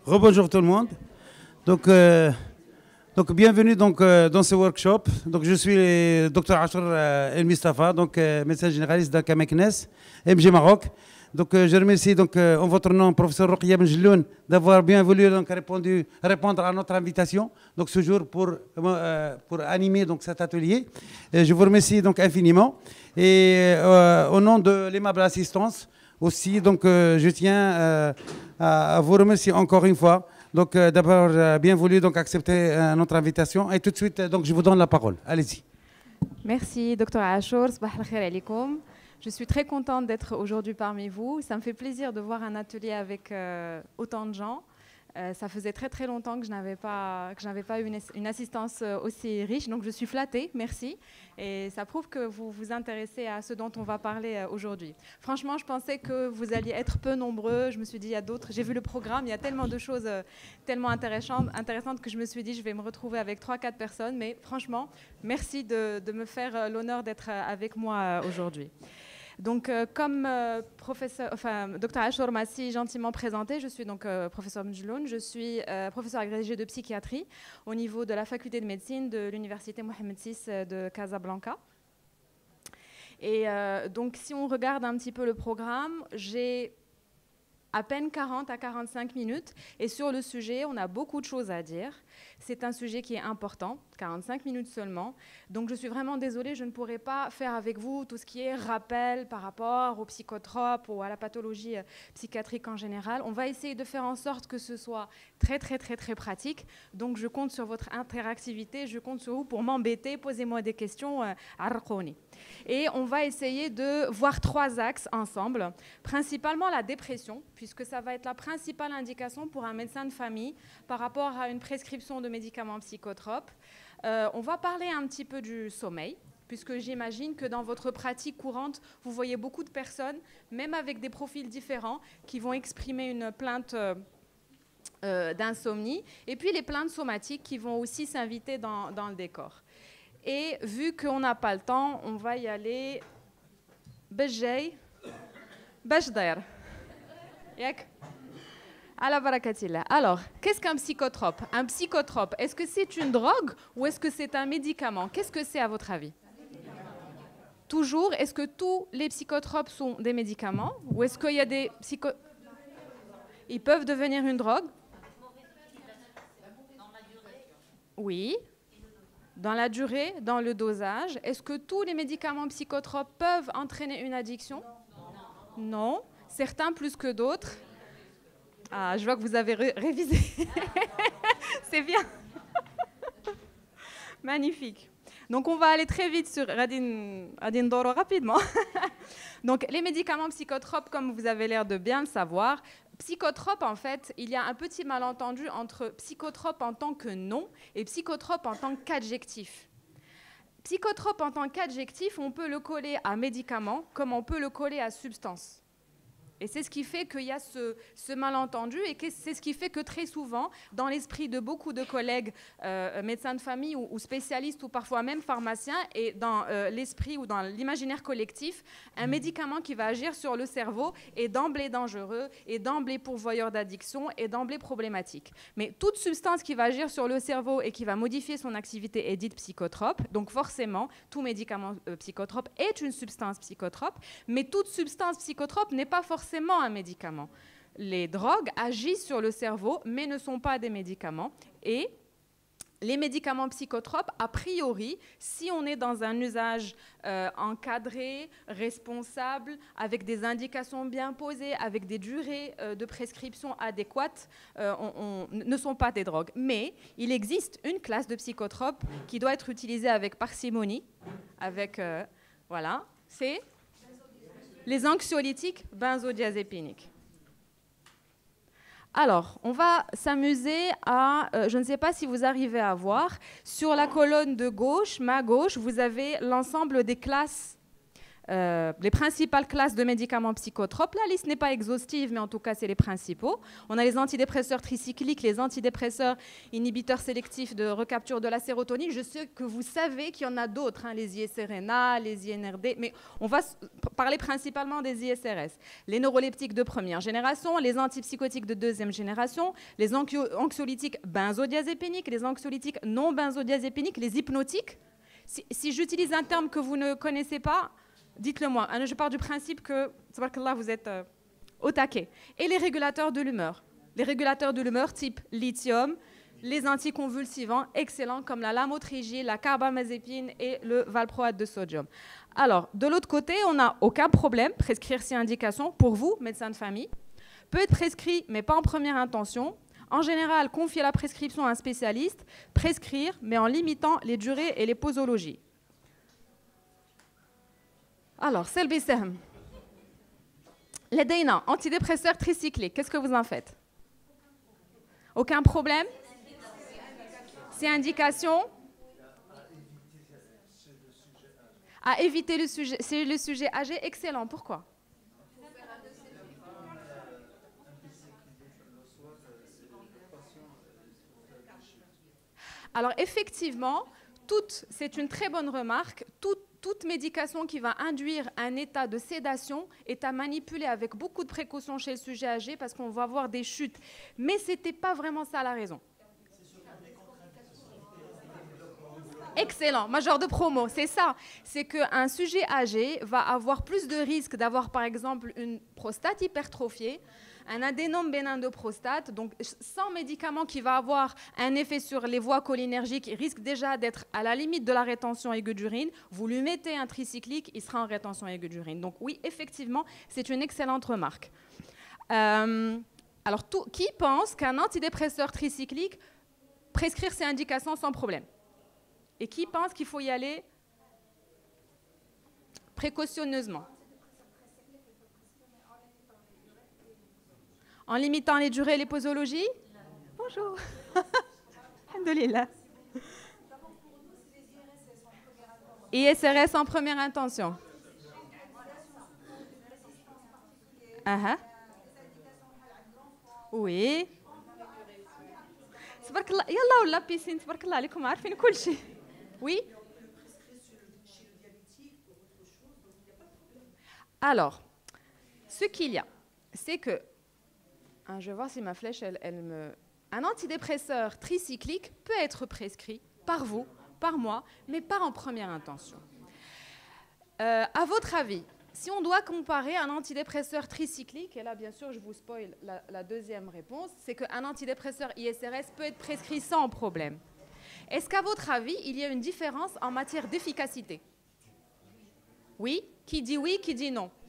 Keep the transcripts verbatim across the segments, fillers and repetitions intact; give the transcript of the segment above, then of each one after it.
Rebonjour tout le monde. Donc, euh, donc bienvenue donc, euh, dans ce workshop. Donc, je suis le docteur Achour El Mustafa, donc euh, médecin généraliste d'A K M E S, M G Maroc. Donc, euh, je remercie donc, euh, en votre nom, professeur Rokhia Benjeloun, d'avoir bien voulu donc, répondu, répondre à notre invitation, donc ce jour pour, euh, pour animer donc, cet atelier. Et je vous remercie donc infiniment. Et euh, au nom de l'aimable assistance aussi, donc euh, je tiens euh, à vous remercier encore une fois. Donc euh, d'abord euh, bien voulu donc accepter euh, notre invitation. Et tout de suite, euh, donc je vous donne la parole. Allez-y. Merci, docteur Achour. Sabah al-khair alaykoum. Je suis très contente d'être aujourd'hui parmi vous. Ça me fait plaisir de voir un atelier avec euh, autant de gens. Euh, ça faisait très très longtemps que je n'avais pas, que je n'avais pas eu une, une assistance aussi riche, donc je suis flattée, merci. Et ça prouve que vous vous intéressez à ce dont on va parler euh, aujourd'hui. Franchement, je pensais que vous alliez être peu nombreux. Je me suis dit, il y a d'autres. J'ai vu le programme, il y a tellement de choses euh, tellement intéressantes, intéressantes que je me suis dit, je vais me retrouver avec trois quatre personnes. Mais franchement, merci de, de me faire euh, l'honneur d'être euh, avec moi euh, aujourd'hui. Donc, euh, comme euh, professeur, enfin, docteur Achour m'a si gentiment présenté, je suis donc euh, professeur Benjeloun, je suis euh, professeur agrégé de psychiatrie au niveau de la faculté de médecine de l'université Mohamed six de Casablanca. Et euh, donc, si on regarde un petit peu le programme, j'ai à peine quarante à quarante-cinq minutes et sur le sujet, on a beaucoup de choses à dire. C'est un sujet qui est important, quarante-cinq minutes seulement. Donc je suis vraiment désolée, je ne pourrai pas faire avec vous tout ce qui est rappel par rapport aux psychotropes ou à la pathologie psychiatrique en général. On va essayer de faire en sorte que ce soit très très très très pratique. Donc je compte sur votre interactivité, je compte sur vous pour m'embêter, posez-moi des questions à Arqoni. Et on va essayer de voir trois axes ensemble, principalement la dépression, puisque ça va être la principale indication pour un médecin de famille par rapport à une prescription de médicaments psychotropes. Euh, on va parler un petit peu du sommeil, puisque j'imagine que dans votre pratique courante, vous voyez beaucoup de personnes, même avec des profils différents, qui vont exprimer une plainte euh, euh, d'insomnie, et puis les plaintes somatiques qui vont aussi s'inviter dans, dans le décor. Et vu qu'on n'a pas le temps, on va y aller. Bejay, Bejder. Yak. Ala barakatillah. Alors, qu'est-ce qu'un psychotrope? Un psychotrope, est-ce que c'est une drogue ou est-ce que c'est un médicament? Qu'est-ce que c'est à votre avis? Toujours, est-ce que tous les psychotropes sont des médicaments ou est-ce qu'il y a des psycho... Ils peuvent devenir une drogue? Oui. Dans la durée, dans le dosage. Est-ce que tous les médicaments psychotropes peuvent entraîner une addiction? Non. Non. Certains plus que d'autres. Ah, je vois que vous avez ré révisé. C'est bien. Magnifique. Donc, on va aller très vite sur Radin, Radin Doro rapidement. Donc, les médicaments psychotropes, comme vous avez l'air de bien le savoir, psychotrope, en fait, il y a un petit malentendu entre psychotrope en tant que nom et psychotrope en tant qu'adjectif. Psychotrope en tant qu'adjectif, on peut le coller à médicament comme on peut le coller à substance. Et c'est ce qui fait qu'il y a ce, ce malentendu et c'est ce qui fait que très souvent, dans l'esprit de beaucoup de collègues euh, médecins de famille ou, ou spécialistes ou parfois même pharmaciens et dans euh, l'esprit ou dans l'imaginaire collectif, un médicament qui va agir sur le cerveau est d'emblée dangereux, est d'emblée pourvoyeur d'addiction, est d'emblée problématique. Mais toute substance qui va agir sur le cerveau et qui va modifier son activité est dite psychotrope. Donc forcément, tout médicament euh, psychotrope est une substance psychotrope, mais toute substance psychotrope n'est pas forcément un médicament. Les drogues agissent sur le cerveau, mais ne sont pas des médicaments. Et les médicaments psychotropes, a priori, si on est dans un usage euh, encadré, responsable, avec des indications bien posées, avec des durées euh, de prescription adéquates, euh, on, on, ne sont pas des drogues. Mais il existe une classe de psychotropes qui doit être utilisée avec parcimonie, avec, euh, voilà, c'est les anxiolytiques benzodiazépiniques. Alors, on va s'amuser à, euh, je ne sais pas si vous arrivez à voir, sur la colonne de gauche, main gauche, vous avez l'ensemble des classes Euh, les principales classes de médicaments psychotropes, la liste n'est pas exhaustive, mais en tout cas, c'est les principaux. On a les antidépresseurs tricycliques, les antidépresseurs inhibiteurs sélectifs de recapture de la sérotonine. Je sais que vous savez qu'il y en a d'autres, hein, les I S R N A, les I N R D, mais on va parler principalement des I S R S. Les neuroleptiques de première génération, les antipsychotiques de deuxième génération, les anxiolytiques benzodiazépiniques, les anxiolytiques non benzodiazépiniques, les hypnotiques. Si, si j'utilise un terme que vous ne connaissez pas, dites-le moi. Je pars du principe que, tabarakallah, vous êtes euh, au taquet. Et les régulateurs de l'humeur. Les régulateurs de l'humeur type lithium, les anticonvulsivants excellents comme la lamotrigine, la carbamazépine et le valproate de sodium. Alors, de l'autre côté, on n'a aucun problème. Prescrire ces indications, pour vous, médecin de famille, peut être prescrit, mais pas en première intention. En général, confier la prescription à un spécialiste, prescrire, mais en limitant les durées et les posologies. Alors, c'est le B C M. Les D N A, antidépresseurs tricycliques, qu'est-ce que vous en faites? Aucun problème? C'est indication à éviter le sujet, c'est le sujet âgé, excellent. Pourquoi? Alors, effectivement, c'est une très bonne remarque. Toute, toute médication qui va induire un état de sédation est à manipuler avec beaucoup de précautions chez le sujet âgé parce qu'on va avoir des chutes. Mais ce n'était pas vraiment ça la raison. Excellent, major de promo, c'est ça. C'est qu'un sujet âgé va avoir plus de risques d'avoir par exemple une prostate hypertrophiée, un adénome bénin de prostate, donc sans médicament qui va avoir un effet sur les voies cholinergiques, il risque déjà d'être à la limite de la rétention aiguë d'urine. Vous lui mettez un tricyclique, il sera en rétention aiguë d'urine. Donc oui, effectivement, c'est une excellente remarque. Euh, alors, tout, qui pense qu'un antidépresseur tricyclique, prescrire ses indications sans problème? Et qui pense qu'il faut y aller précautionneusement? En limitant les durées et les posologies? Bonjour. Alhamdoulilah. I S R S en première intention. Uh-huh. Oui. تبارك الله يلا ولا بيسين تبارك الله عليكم عارفين كل شيء. Oui. Alors, ce qu'il y a, c'est que Hein, je vais voir si ma flèche, elle, elle me... Un antidépresseur tricyclique peut être prescrit par vous, par moi, mais pas en première intention. Euh, à votre avis, si on doit comparer un antidépresseur tricyclique, et là, bien sûr, je vous spoil la, la deuxième réponse, c'est qu'un antidépresseur I S R S peut être prescrit sans problème. Est-ce qu'à votre avis, il y a une différence en matière d'efficacité? Oui? Qui dit oui, qui dit non?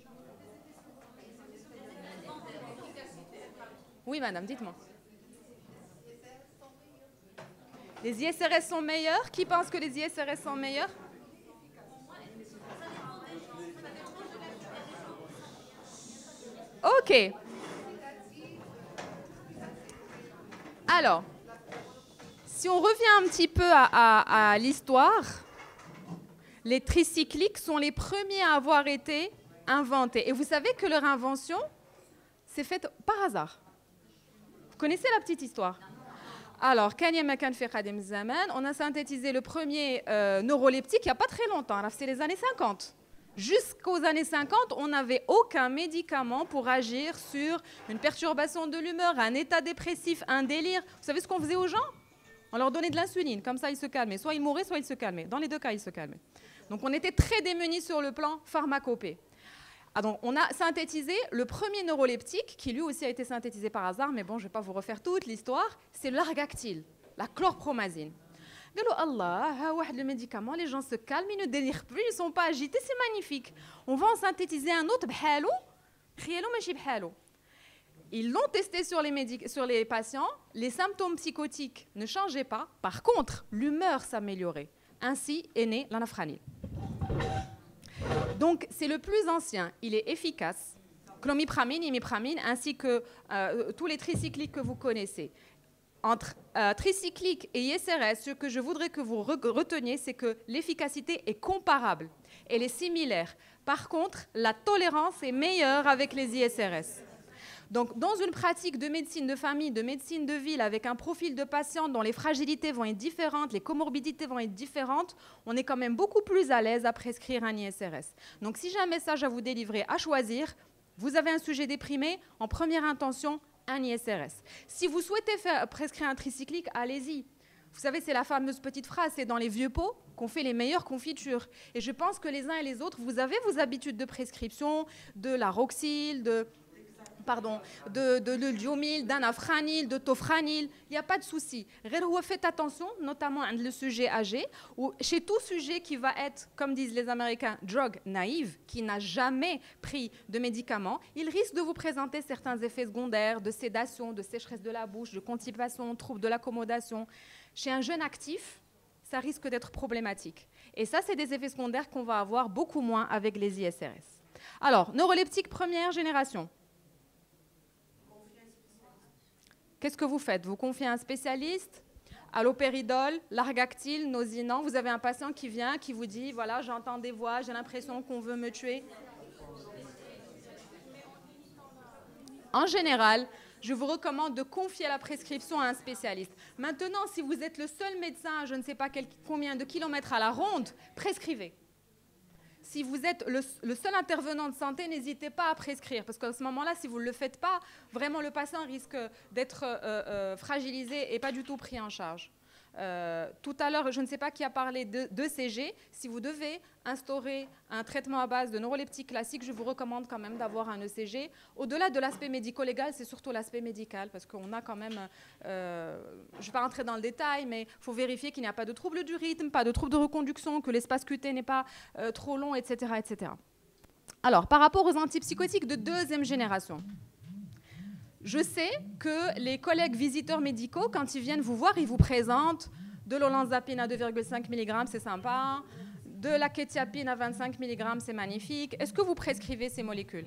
Oui, madame, dites-moi. Les I S R S sont meilleurs? Qui pense que les I S R S sont meilleurs? Ok. Alors, si on revient un petit peu à, à, à l'histoire, les tricycliques sont les premiers à avoir été inventés. Et vous savez que leur invention s'est faite par hasard. Vous connaissez la petite histoire? Alors, on a synthétisé le premier euh, neuroleptique il n'y a pas très longtemps, c'est les années cinquante. Jusqu'aux années cinquante, on n'avait aucun médicament pour agir sur une perturbation de l'humeur, un état dépressif, un délire. Vous savez ce qu'on faisait aux gens? On leur donnait de l'insuline, comme ça ils se calmaient. Soit ils mouraient, soit ils se calmaient. Dans les deux cas, ils se calmaient. Donc on était très démunis sur le plan pharmacopée. Ah, donc, on a synthétisé le premier neuroleptique, qui lui aussi a été synthétisé par hasard, mais bon, je ne vais pas vous refaire toute l'histoire, c'est l'Argactyl, la chlorpromazine. Allah, le médicament, les gens se calment, ils ne délirent plus, ils ne sont pas agités, c'est magnifique. On va en synthétiser un autre, ils l'ont testé sur les, médic- sur les patients, les symptômes psychotiques ne changeaient pas, par contre, l'humeur s'améliorait. Ainsi est né l'anafranil. Donc, c'est le plus ancien, il est efficace. Clomipramine, imipramine, ainsi que euh, tous les tricycliques que vous connaissez. Entre euh, tricyclique et I S R S, ce que je voudrais que vous re reteniez, c'est que l'efficacité est comparable. Elle est similaire. Par contre, la tolérance est meilleure avec les I S R S. Donc, dans une pratique de médecine de famille, de médecine de ville, avec un profil de patient dont les fragilités vont être différentes, les comorbidités vont être différentes, on est quand même beaucoup plus à l'aise à prescrire un I S R S. Donc, si j'ai un message à vous délivrer, à choisir, vous avez un sujet déprimé, en première intention, un I S R S. Si vous souhaitez faire, prescrire un tricyclique, allez-y. Vous savez, c'est la fameuse petite phrase, c'est dans les vieux pots qu'on fait les meilleures confitures. Et je pense que les uns et les autres, vous avez vos habitudes de prescription, de la Roxil, de... Pardon, de, de, de Diomil, d'anafranil, de tofranil, il n'y a pas de souci. Faites attention, notamment le sujet âgé, ou chez tout sujet qui va être, comme disent les Américains, drug naïve, qui n'a jamais pris de médicaments, il risque de vous présenter certains effets secondaires de sédation, de sécheresse de la bouche, de constipation, troubles de l'accommodation. Chez un jeune actif, ça risque d'être problématique. Et ça, c'est des effets secondaires qu'on va avoir beaucoup moins avec les I S R S. Alors, neuroleptique première génération. Qu'est-ce que vous faites? Vous confiez à un spécialiste, allopéridol, largactyle, nosinant. Vous avez un patient qui vient, qui vous dit, voilà, j'entends des voix, j'ai l'impression qu'on veut me tuer. En général, je vous recommande de confier la prescription à un spécialiste. Maintenant, si vous êtes le seul médecin, je ne sais pas quel, combien de kilomètres à la ronde, prescrivez. Si vous êtes le, le seul intervenant de santé, n'hésitez pas à prescrire, parce qu'à ce moment-là, si vous ne le faites pas, vraiment le patient risque d'être euh, euh, fragilisé et pas du tout pris en charge. Euh, tout à l'heure, je ne sais pas qui a parlé de d'E C G. Si vous devez instaurer un traitement à base de neuroleptique classique, je vous recommande quand même d'avoir un E C G. Au-delà de l'aspect médico-légal, c'est surtout l'aspect médical, parce qu'on a quand même, euh, je ne vais pas rentrer dans le détail, mais il faut vérifier qu'il n'y a pas de trouble du rythme, pas de trouble de reconduction, que l'espace cuté n'est pas euh, trop long, et cetera, et cetera. Alors, par rapport aux antipsychotiques de deuxième génération, je sais que les collègues visiteurs médicaux, quand ils viennent vous voir, ils vous présentent de l'olanzapine à deux virgule cinq milligrammes, c'est sympa, de la kétiapine à vingt-cinq milligrammes, c'est magnifique. Est-ce que vous prescrivez ces molécules?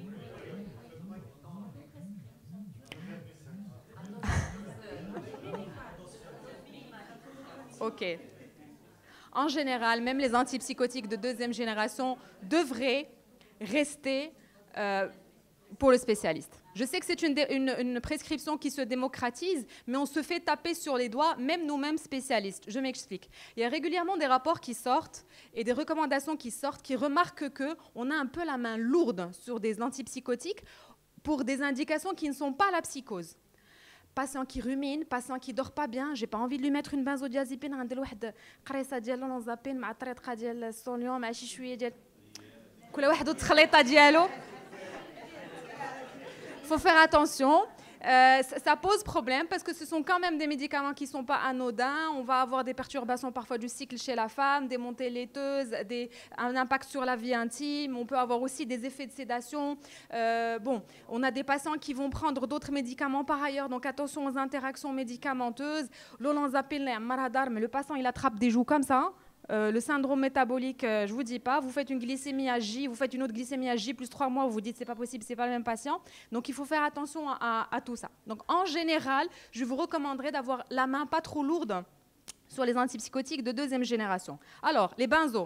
Ok. En général, même les antipsychotiques de deuxième génération devraient rester euh, pour le spécialiste. Je sais que c'est une, une, une prescription qui se démocratise, mais on se fait taper sur les doigts, même nous-mêmes spécialistes. Je m'explique. Il y a régulièrement des rapports qui sortent et des recommandations qui sortent qui remarquent qu'on a un peu la main lourde sur des antipsychotiques pour des indications qui ne sont pas la psychose. Patient qui rumine, patient qui ne dort pas bien, j'ai pas envie de lui mettre une benzodiazépine, عندي لواحد قريصه ديال لونزابين مع طريقه ديال السوليوم مع شي شويه ديال كل واحد والتخليطه ديالو. Il faut faire attention, euh, ça, ça pose problème parce que ce sont quand même des médicaments qui ne sont pas anodins. On va avoir des perturbations parfois du cycle chez la femme, des montées laiteuses, des, un impact sur la vie intime. On peut avoir aussi des effets de sédation. Euh, bon, on a des patients qui vont prendre d'autres médicaments par ailleurs, donc attention aux interactions médicamenteuses. L'olanzapine, mais le patient il attrape des joues comme ça. Hein. Euh, le syndrome métabolique, euh, je ne vous dis pas, vous faites une glycémie à J, vous faites une autre glycémie à J plus trois mois, vous vous dites c'est pas possible, c'est pas le même patient. Donc il faut faire attention à, à, à tout ça. Donc en général, je vous recommanderais d'avoir la main pas trop lourde sur les antipsychotiques de deuxième génération. Alors, les benzos.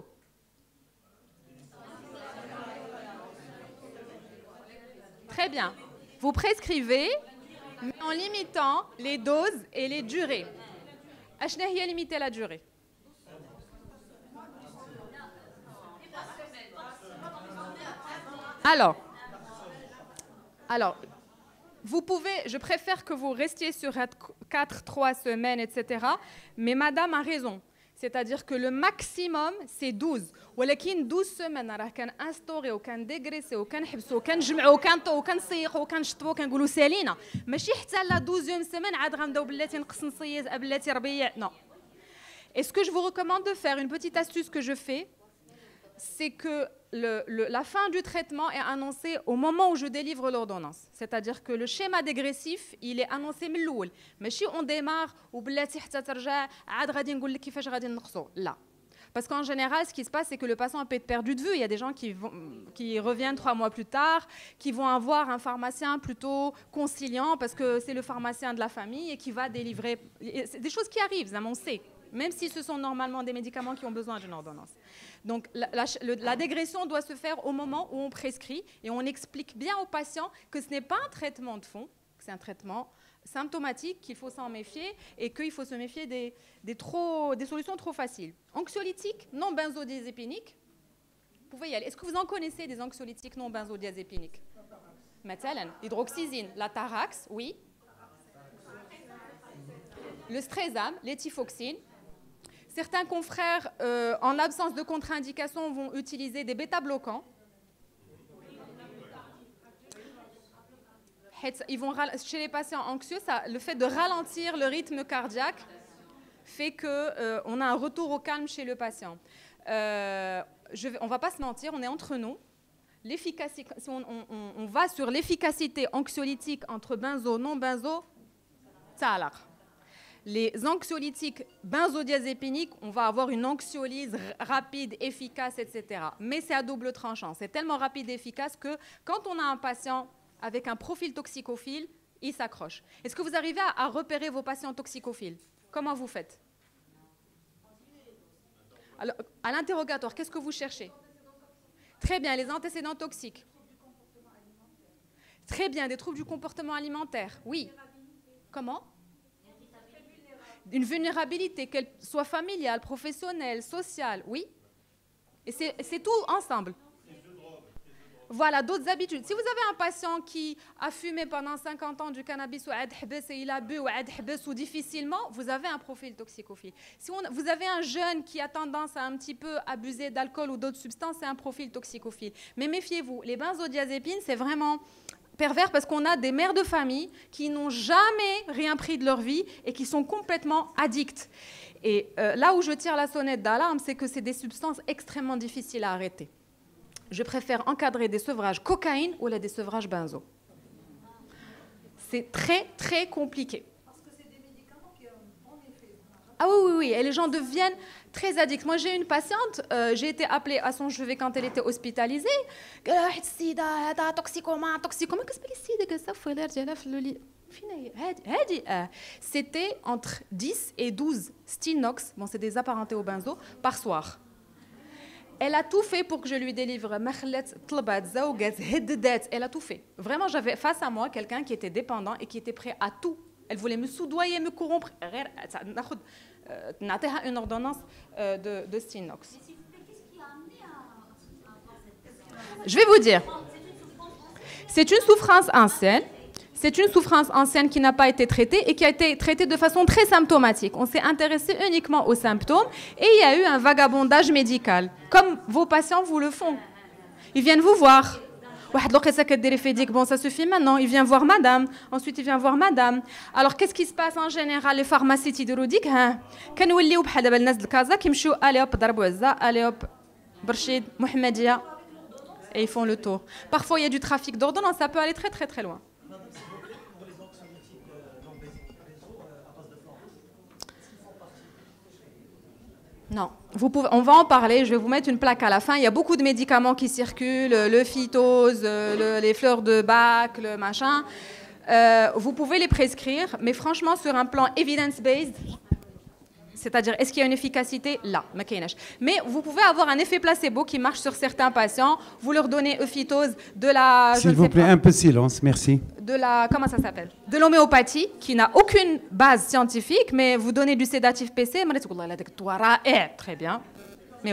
Très bien. Vous prescrivez, mais en limitant les doses et les durées. Achna hiya limiter la durée. Alors, alors, vous pouvez, je préfère que vous restiez sur quatre, trois semaines, et cetera. Mais madame a raison. C'est-à-dire que le maximum, c'est douze. ولكن douze semaines, راه كان instauré وكان dégraissé وكان حبسوا وكان جمعوا وكان طو وكان صيحوا وكان شطبوا وكنقولوا سالينا ماشي حتى لا douzième semaine عاد غنبداو بلاتي نقص نصيز بلاتي ربيع. Non. Et ce que je vous recommande de faire, une petite astuce que je fais, c'est que le, le, la fin du traitement est annoncée au moment où je délivre l'ordonnance. C'est-à-dire que le schéma dégressif, il est annoncé من الأول. ماشي on démarre وبلاتي حتى ترجع عاد غادي نقول لك كيفاش غادي نقصوا. لا. Parce qu'en général, ce qui se passe, c'est que le patient peut être perdu de vue. Il y a des gens qui, vont, qui reviennent trois mois plus tard, qui vont avoir un pharmacien plutôt conciliant parce que c'est le pharmacien de la famille et qui va délivrer. C'est des choses qui arrivent, on sait. même si ce sont normalement des médicaments qui ont besoin d'une ordonnance. Donc la, la, la dégression doit se faire au moment où on prescrit et on explique bien aux patients que ce n'est pas un traitement de fond, que c'est un traitement symptomatique, qu'il faut s'en méfier et qu'il faut se méfier des, des, trop, des solutions trop faciles. Anxiolytiques non benzodiazépiniques, vous pouvez y aller. Est-ce que vous en connaissez des anxiolytiques non benzodiazépiniques? مثلا l'hydroxyzine, la Tarax, oui. Le Stresam, l'étifoxine. Certains confrères, euh, en l'absence de contre-indication, vont utiliser des bêta-bloquants. Ils vont, chez les patients anxieux, ça, le fait de ralentir le rythme cardiaque fait qu'on euh, a un retour au calme chez le patient. Euh, je vais, on ne va pas se mentir, on est entre nous. L'efficacité, si on, on, on va sur l'efficacité anxiolytique entre benzo, non benzo, ça a l'air. Les anxiolytiques benzodiazépiniques, on va avoir une anxiolyse rapide, efficace, et cetera. Mais c'est à double tranchant. C'est tellement rapide et efficace que quand on a un patient avec un profil toxicophile, il s'accroche. Est-ce que vous arrivez à, à repérer vos patients toxicophiles? Comment vous faites? Alors, à l'interrogatoire, qu'est-ce que vous cherchez? Très bien, les antécédents toxiques. Très bien, des troubles du comportement alimentaire. Oui. Comment? Une vulnérabilité, qu'elle soit familiale, professionnelle, sociale, oui. Et c'est tout ensemble. Voilà, d'autres habitudes. Si vous avez un patient qui a fumé pendant cinquante ans du cannabis ou et il a bu ou difficilement, vous avez un profil toxicophile. Si on, vous avez un jeune qui a tendance à un petit peu abuser d'alcool ou d'autres substances, c'est un profil toxicophile. Mais méfiez-vous, les benzodiazépines, c'est vraiment pervers parce qu'on a des mères de famille qui n'ont jamais rien pris de leur vie et qui sont complètement addictes. Et euh, là où je tire la sonnette d'alarme, c'est que c'est des substances extrêmement difficiles à arrêter. Je préfère encadrer des sevrages cocaïne ou des sevrages benzo. C'est très, très compliqué. Parce que c'est des médicaments qui ont un bon effet. Ah oui, oui, oui. Et les gens deviennent très addicts. Moi, j'ai une patiente, euh, j'ai été appelée à son chevet quand elle était hospitalisée. Toxicoma, toxicoma. Qu'est-ce que c'est? C'était entre dix et douze Stinox, bon, c'est des apparentés au benzo, par soir. Elle a tout fait pour que je lui délivre. Elle a tout fait. Vraiment, j'avais face à moi quelqu'un qui était dépendant et qui était prêt à tout. Elle voulait me soudoyer, me corrompre. Une ordonnance de, de Stinox. Je vais vous dire. C'est une souffrance ancienne. C'est une souffrance ancienne qui n'a pas été traitée et qui a été traitée de façon très symptomatique. On s'est intéressé uniquement aux symptômes et il y a eu un vagabondage médical, comme vos patients vous le font. Ils viennent vous voir. Bon, ça suffit maintenant. Il vient voir madame. Ensuite, il vient voir madame. Alors, qu'est-ce qui se passe en général? Les pharmacies tidéroutiques, et ils font le tour. Parfois, il y a du trafic d'ordonnances. Ça peut aller très, très, très loin. Non, vous pouvez, on va en parler, je vais vous mettre une plaque à la fin. Il y a beaucoup de médicaments qui circulent, le phytose, le, les fleurs de Bach, le machin. Euh, vous pouvez les prescrire, mais franchement, sur un plan evidence-based, c'est-à-dire, est-ce qu'il y a une efficacité? Là, mais vous pouvez avoir un effet placebo qui marche sur certains patients. Vous leur donnez euphytose de la... S'il vous plaît, pas, un peu de silence, merci. De la... Comment ça s'appelle? De l'homéopathie, qui n'a aucune base scientifique, mais vous donnez du sédatif P C. Très bien. Mais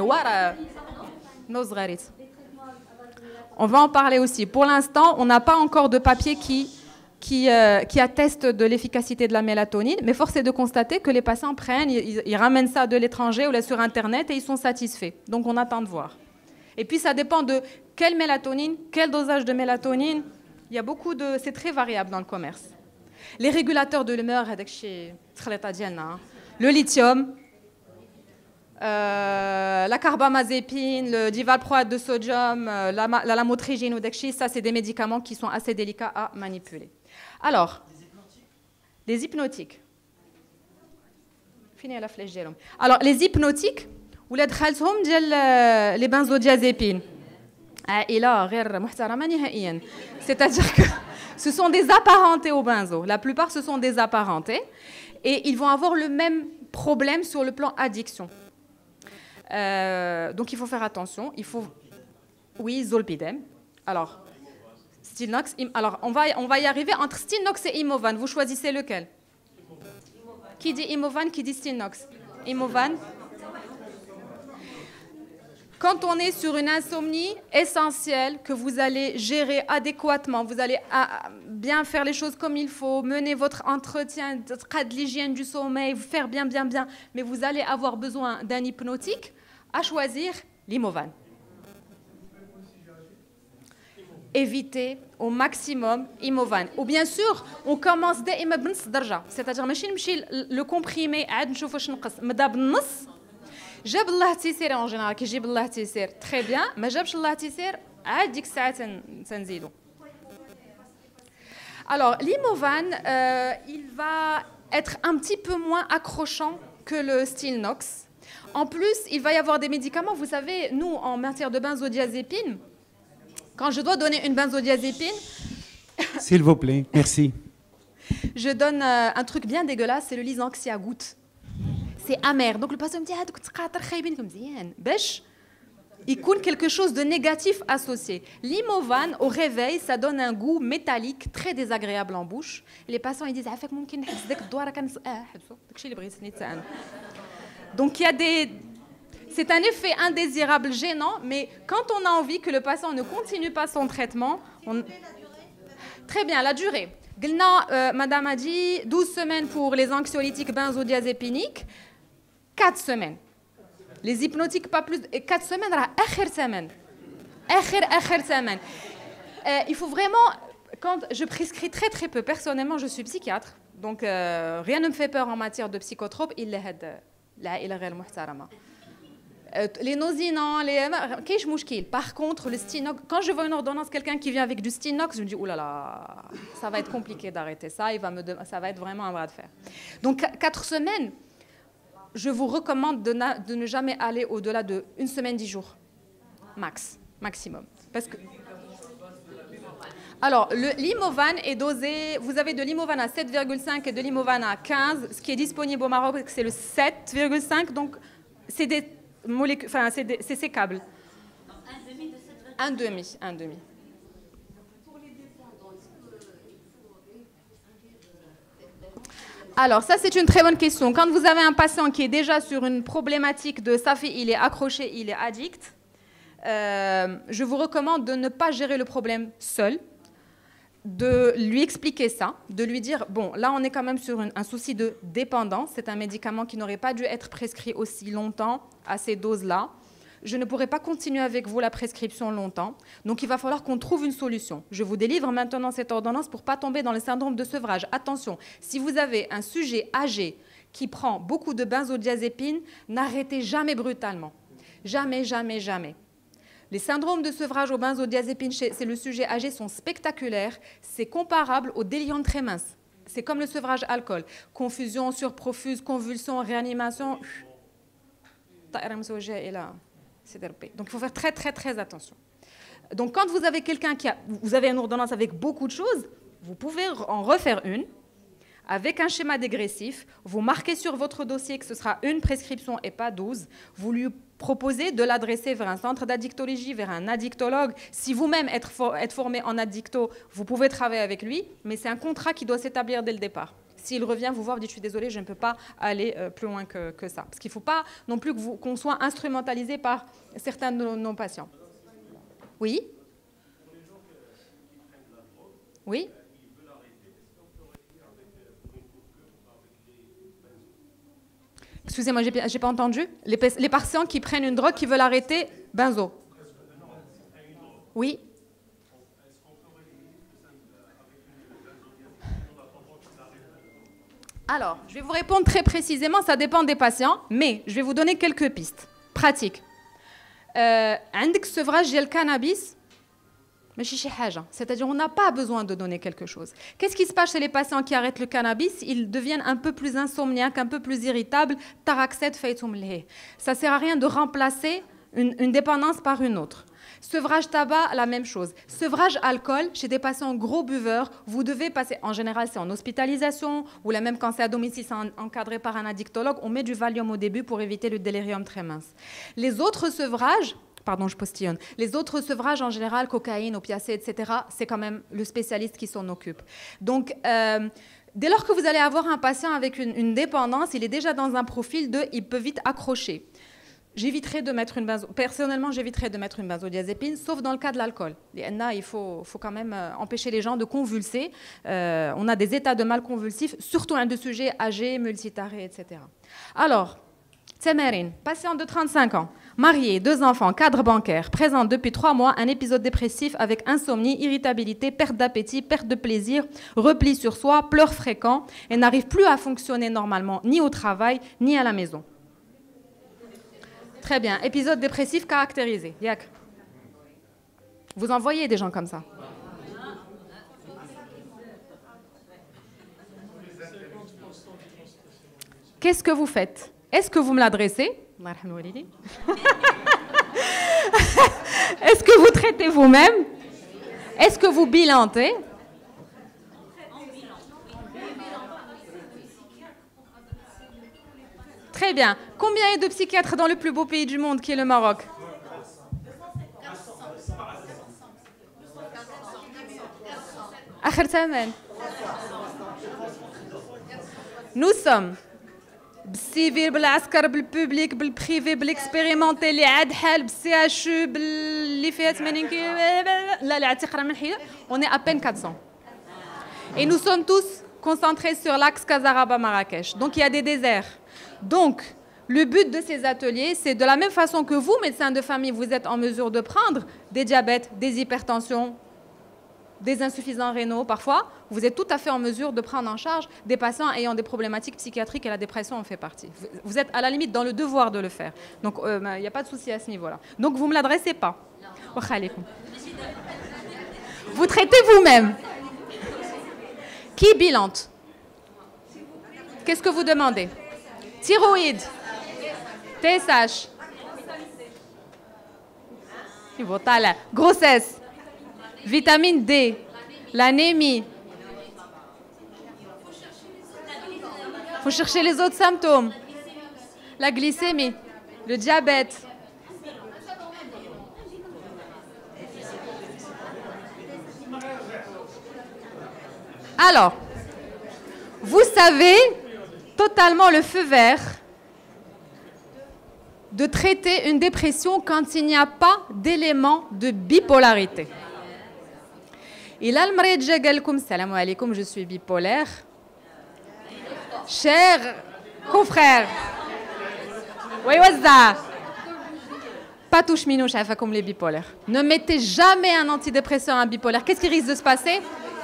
on va en parler aussi. Pour l'instant, on n'a pas encore de papier qui... Qui, euh, qui attestent de l'efficacité de la mélatonine, mais force est de constater que les patients prennent, ils, ils ramènent ça de l'étranger ou là sur Internet et ils sont satisfaits. Donc on attend de voir. Et puis ça dépend de quelle mélatonine, quel dosage de mélatonine. Il y a beaucoup de... C'est très variable dans le commerce. Les régulateurs de l'humeur, le lithium, euh, la carbamazépine, le divalproate de sodium, la, la lamotrigine ou ça c'est des médicaments qui sont assez délicats à manipuler. Alors, les hypnotiques. Fini la flèche dialom. Alors, les hypnotiques, ou les les benzodiazépines. C'est-à-dire que ce sont des apparentés au benzo. La plupart, ce sont des apparentés. Et ils vont avoir le même problème sur le plan addiction. Euh, donc il faut faire attention. Il faut, oui, zolpidem. Alors, Stilnox. Alors on va on va y arriver entre Stilnox et Imovan. Vous choisissez lequel? Qui dit Imovan, qui dit Stilnox? Imovan. Quand on est sur une insomnie essentielle que vous allez gérer adéquatement, vous allez bien faire les choses comme il faut, mener votre entretien de l'hygiène du sommeil, faire bien, bien, bien, mais vous allez avoir besoin d'un hypnotique, à choisir l'Imovan. Évitez au maximum Imovan. Ou bien sûr, on commence dès بنص درجة, c'est-à-dire ماشي نمشي le comprimé عاد نشوف واش نقص مدا بالنص. جاب الله تيسير en général كي يجيب الله تيسير très bien, ما جابش الله تيسير عاد ديك الساعة تنزيدو. Alors l'Imovan, euh, il va être un petit peu moins accrochant que le Stilnox. En plus, il va y avoir des médicaments, vous savez, nous en matière de benzodiazépine, quand je dois donner une benzodiazépine, s'il vous plaît, merci. Je donne euh, un truc bien dégueulasse, c'est le Lysanxi à gouttes. C'est amer. Donc le patient me dit ah, comme il coule quelque chose de négatif associé. L'Imovan, au réveil, ça donne un goût métallique très désagréable en bouche. Les patients ils disent donc il y a des c'est un effet indésirable gênant, mais quand on a envie que le patient ne continue pas son traitement, on... très bien, la durée. Euh, Madame a dit douze semaines pour les anxiolytiques benzodiazépiniques, quatre semaines. Les hypnotiques, pas plus. Et quatre semaines, akhir semaine. Akhir, akhir semaine. Il faut vraiment. Quand je prescris très très peu, personnellement, je suis psychiatre, donc euh, rien ne me fait peur en matière de psychotropes. Il les nauséinants, les. Par contre, le Stinox, quand je vois une ordonnance, quelqu'un qui vient avec du Stinox, je me dis oh là là, ça va être compliqué d'arrêter ça, il va me, ça va être vraiment un bras de fer. Donc quatre semaines. Je vous recommande de, de ne jamais aller au-delà de une semaine, dix jours, max, maximum. Parce que... Alors, l'Imovan est dosé, vous avez de l'Imovan à sept virgule cinq et de l'Imovan à quinze. Ce qui est disponible au Maroc, c'est le sept virgule cinq, donc c'est des molécules, enfin, c'est sécable. Un demi, un demi. Alors, ça, c'est une très bonne question. Quand vous avez un patient qui est déjà sur une problématique de Safi, il est accroché, il est addict, euh, je vous recommande de ne pas gérer le problème seul, de lui expliquer ça, de lui dire, bon, là, on est quand même sur une, un souci de dépendance. C'est un médicament qui n'aurait pas dû être prescrit aussi longtemps à ces doses-là. Je ne pourrai pas continuer avec vous la prescription longtemps. Donc, il va falloir qu'on trouve une solution. Je vous délivre maintenant cette ordonnance pour ne pas tomber dans le syndrome de sevrage. Attention, si vous avez un sujet âgé qui prend beaucoup de benzodiazépine, n'arrêtez jamais brutalement. Jamais, jamais, jamais. Les syndromes de sevrage aux benzodiazépines chez le sujet âgé sont spectaculaires. C'est comparable aux déliantes très minces. C'est comme le sevrage alcool. Confusion, surprofuse, convulsion, réanimation. Donc, il faut faire très, très, très attention. Donc, quand vous avez quelqu'un qui a... Vous avez une ordonnance avec beaucoup de choses, vous pouvez en refaire une avec un schéma dégressif. Vous marquez sur votre dossier que ce sera une prescription et pas douze. Vous lui proposez de l'adresser vers un centre d'addictologie, vers un addictologue. Si vous-même êtes, for êtes formé en addicto, vous pouvez travailler avec lui, mais c'est un contrat qui doit s'établir dès le départ. S'il revient vous voir, vous dites « je suis désolée, je ne peux pas aller euh, plus loin que, que ça ». Parce qu'il ne faut pas non plus qu'on qu'on soit instrumentalisé par certains de nos, nos patients. Oui? Oui? Excusez-moi, je n'ai pas entendu. Les, les patients qui prennent une drogue, qui veulent arrêter, benzo. Oui? Alors, je vais vous répondre très précisément, ça dépend des patients, mais je vais vous donner quelques pistes pratiques. Euh, عندك sevrage ديال cannabis, ماشي شي حاجة. C'est-à-dire on n'a pas besoin de donner quelque chose. Qu'est-ce qui se passe chez les patients qui arrêtent le cannabis? Ils deviennent un peu plus insomniaques, un peu plus irritables. Taraxet faytum lhe. Ça sert à rien de remplacer une, une dépendance par une autre. Sevrage tabac, la même chose. Sevrage alcool, chez des patients gros buveurs, vous devez passer, en général c'est en hospitalisation, ou là même quand c'est à domicile, c'est encadré par un addictologue, on met du Valium au début pour éviter le délirium très mince. Les autres sevrages, pardon, je postillonne, les autres sevrages en général, cocaïne, opiacés, et cetera, c'est quand même le spécialiste qui s'en occupe. Donc, euh, dès lors que vous allez avoir un patient avec une, une dépendance, il est déjà dans un profil de, il peut vite accrocher. J'éviterais de mettre une benzo... Personnellement, j'éviterais de mettre une benzodiazépine, sauf dans le cas de l'alcool. Il faut, faut quand même empêcher les gens de convulser. Euh, on a des états de mal convulsifs, surtout un de sujets âgés, multitarés, et cetera. Alors, Tamarine, patient de trente-cinq ans, marié, deux enfants, cadre bancaire, présente depuis trois mois un épisode dépressif avec insomnie, irritabilité, perte d'appétit, perte de plaisir, repli sur soi, pleurs fréquents et n'arrive plus à fonctionner normalement, ni au travail, ni à la maison. Très bien. Épisode dépressif caractérisé. Yak. Vous en voyez des gens comme ça? Qu'est-ce que vous faites? Est-ce que vous me l'adressez? Est-ce que vous traitez vous-même? Est-ce que vous bilantez? Très bien. Combien est de psychiatres dans le plus beau pays du monde qui est le Maroc? Nous sommes بالسيفيل بالعسكر بالبوبليك بالبريفي بالاكسبيريمونتي اللي عاد حال بالسي اش يو اللي فيها ثمانين كيلو لا لا تقرا من حيه on est à peine quatre cents et nous sommes tous concentrés sur l'axe Casaraba-Marrakech. Donc il y a des déserts. Donc le but de ces ateliers, c'est de la même façon que vous, médecins de famille, vous êtes en mesure de prendre des diabètes, des hypertensions, des insuffisants rénaux parfois, vous êtes tout à fait en mesure de prendre en charge des patients ayant des problématiques psychiatriques et la dépression en fait partie. Vous êtes à la limite dans le devoir de le faire. Donc il euh, n'y a pas de souci à ce niveau-là. Donc vous ne me l'adressez pas. Vous traitez vous-même. Qui bilante? Qu'est-ce que vous demandez? Thyroïde, T S H, grossesse, vitamine D, l'anémie. Il faut chercher les autres symptômes. La glycémie, le diabète. Alors, vous savez totalement le feu vert de traiter une dépression quand il n'y a pas d'élément de bipolarité. Et là, le mariage diagalkoum, salam alaikum, je suis bipolaire. Chers confrères, oui, wazza, pas touche minou, chafa comme les bipolaires. Ne mettez jamais un antidépresseur à un bipolaire. Qu'est-ce qui risque de se passer?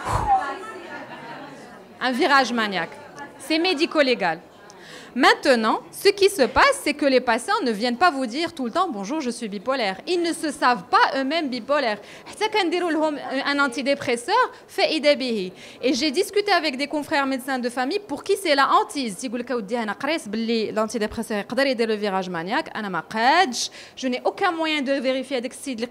Un virage maniaque. C'est médico-légal. Maintenant, ce qui se passe, c'est que les patients ne viennent pas vous dire tout le temps « Bonjour, je suis bipolaire ». Ils ne se savent pas eux-mêmes bipolaires. Un antidépresseur fait idée. Et j'ai discuté avec des confrères médecins de famille pour qui c'est la hantise. L'antidépresseur est le virage maniaque. Je n'ai aucun moyen de vérifier avec si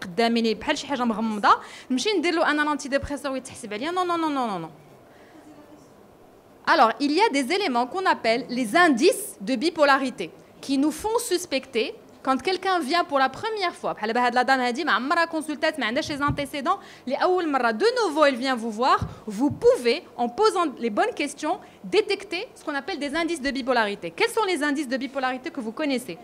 un antidépresseur. Non, non, non, non, non, non. Alors, il y a des éléments qu'on appelle les indices de bipolarité qui nous font suspecter quand quelqu'un vient pour la première fois. La dame a dit, ma consulté, mais chez antécédents, de nouveau, elle vient vous voir. Vous pouvez, en posant les bonnes questions, détecter ce qu'on appelle des indices de bipolarité. Quels sont les indices de bipolarité que vous connaissez?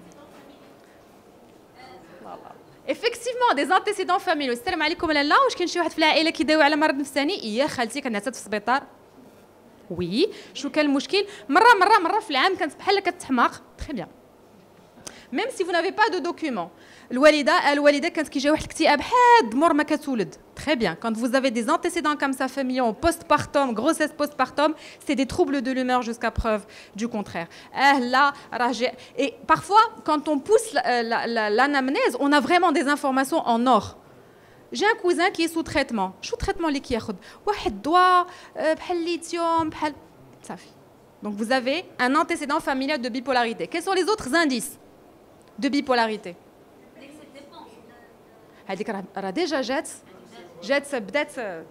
Effectivement, des antécédents familiaux. Salam alaikum là, ou كاين شي واحد في العائله كيداوي على مرض نفساني يا خالتي كانت في السبيطار. Oui, شو كان المشكل؟ مرة مرة مرة في العام كانت بحال كتحماق. Très bien. Même si vous n'avez pas de documents. الوالدة الوالدة كانت كيجي واحد الاكتئاب حاد مور ما كتولد. Très bien. Quand vous avez des antécédents comme ça familiaux, postpartum, grossesse postpartum, c'est des troubles de l'humeur jusqu'à preuve du contraire. Là, et parfois, quand on pousse l'anamnèse, on a vraiment des informations en or. J'ai un cousin qui est sous traitement. Sous traitement اللي كياخذ واحد دواء بحال lithium بحال صافي. Donc vous avez un antécédent familial de bipolarité. Quels sont les autres indices de bipolarité? هذيك راه ديجا جات جات بدات.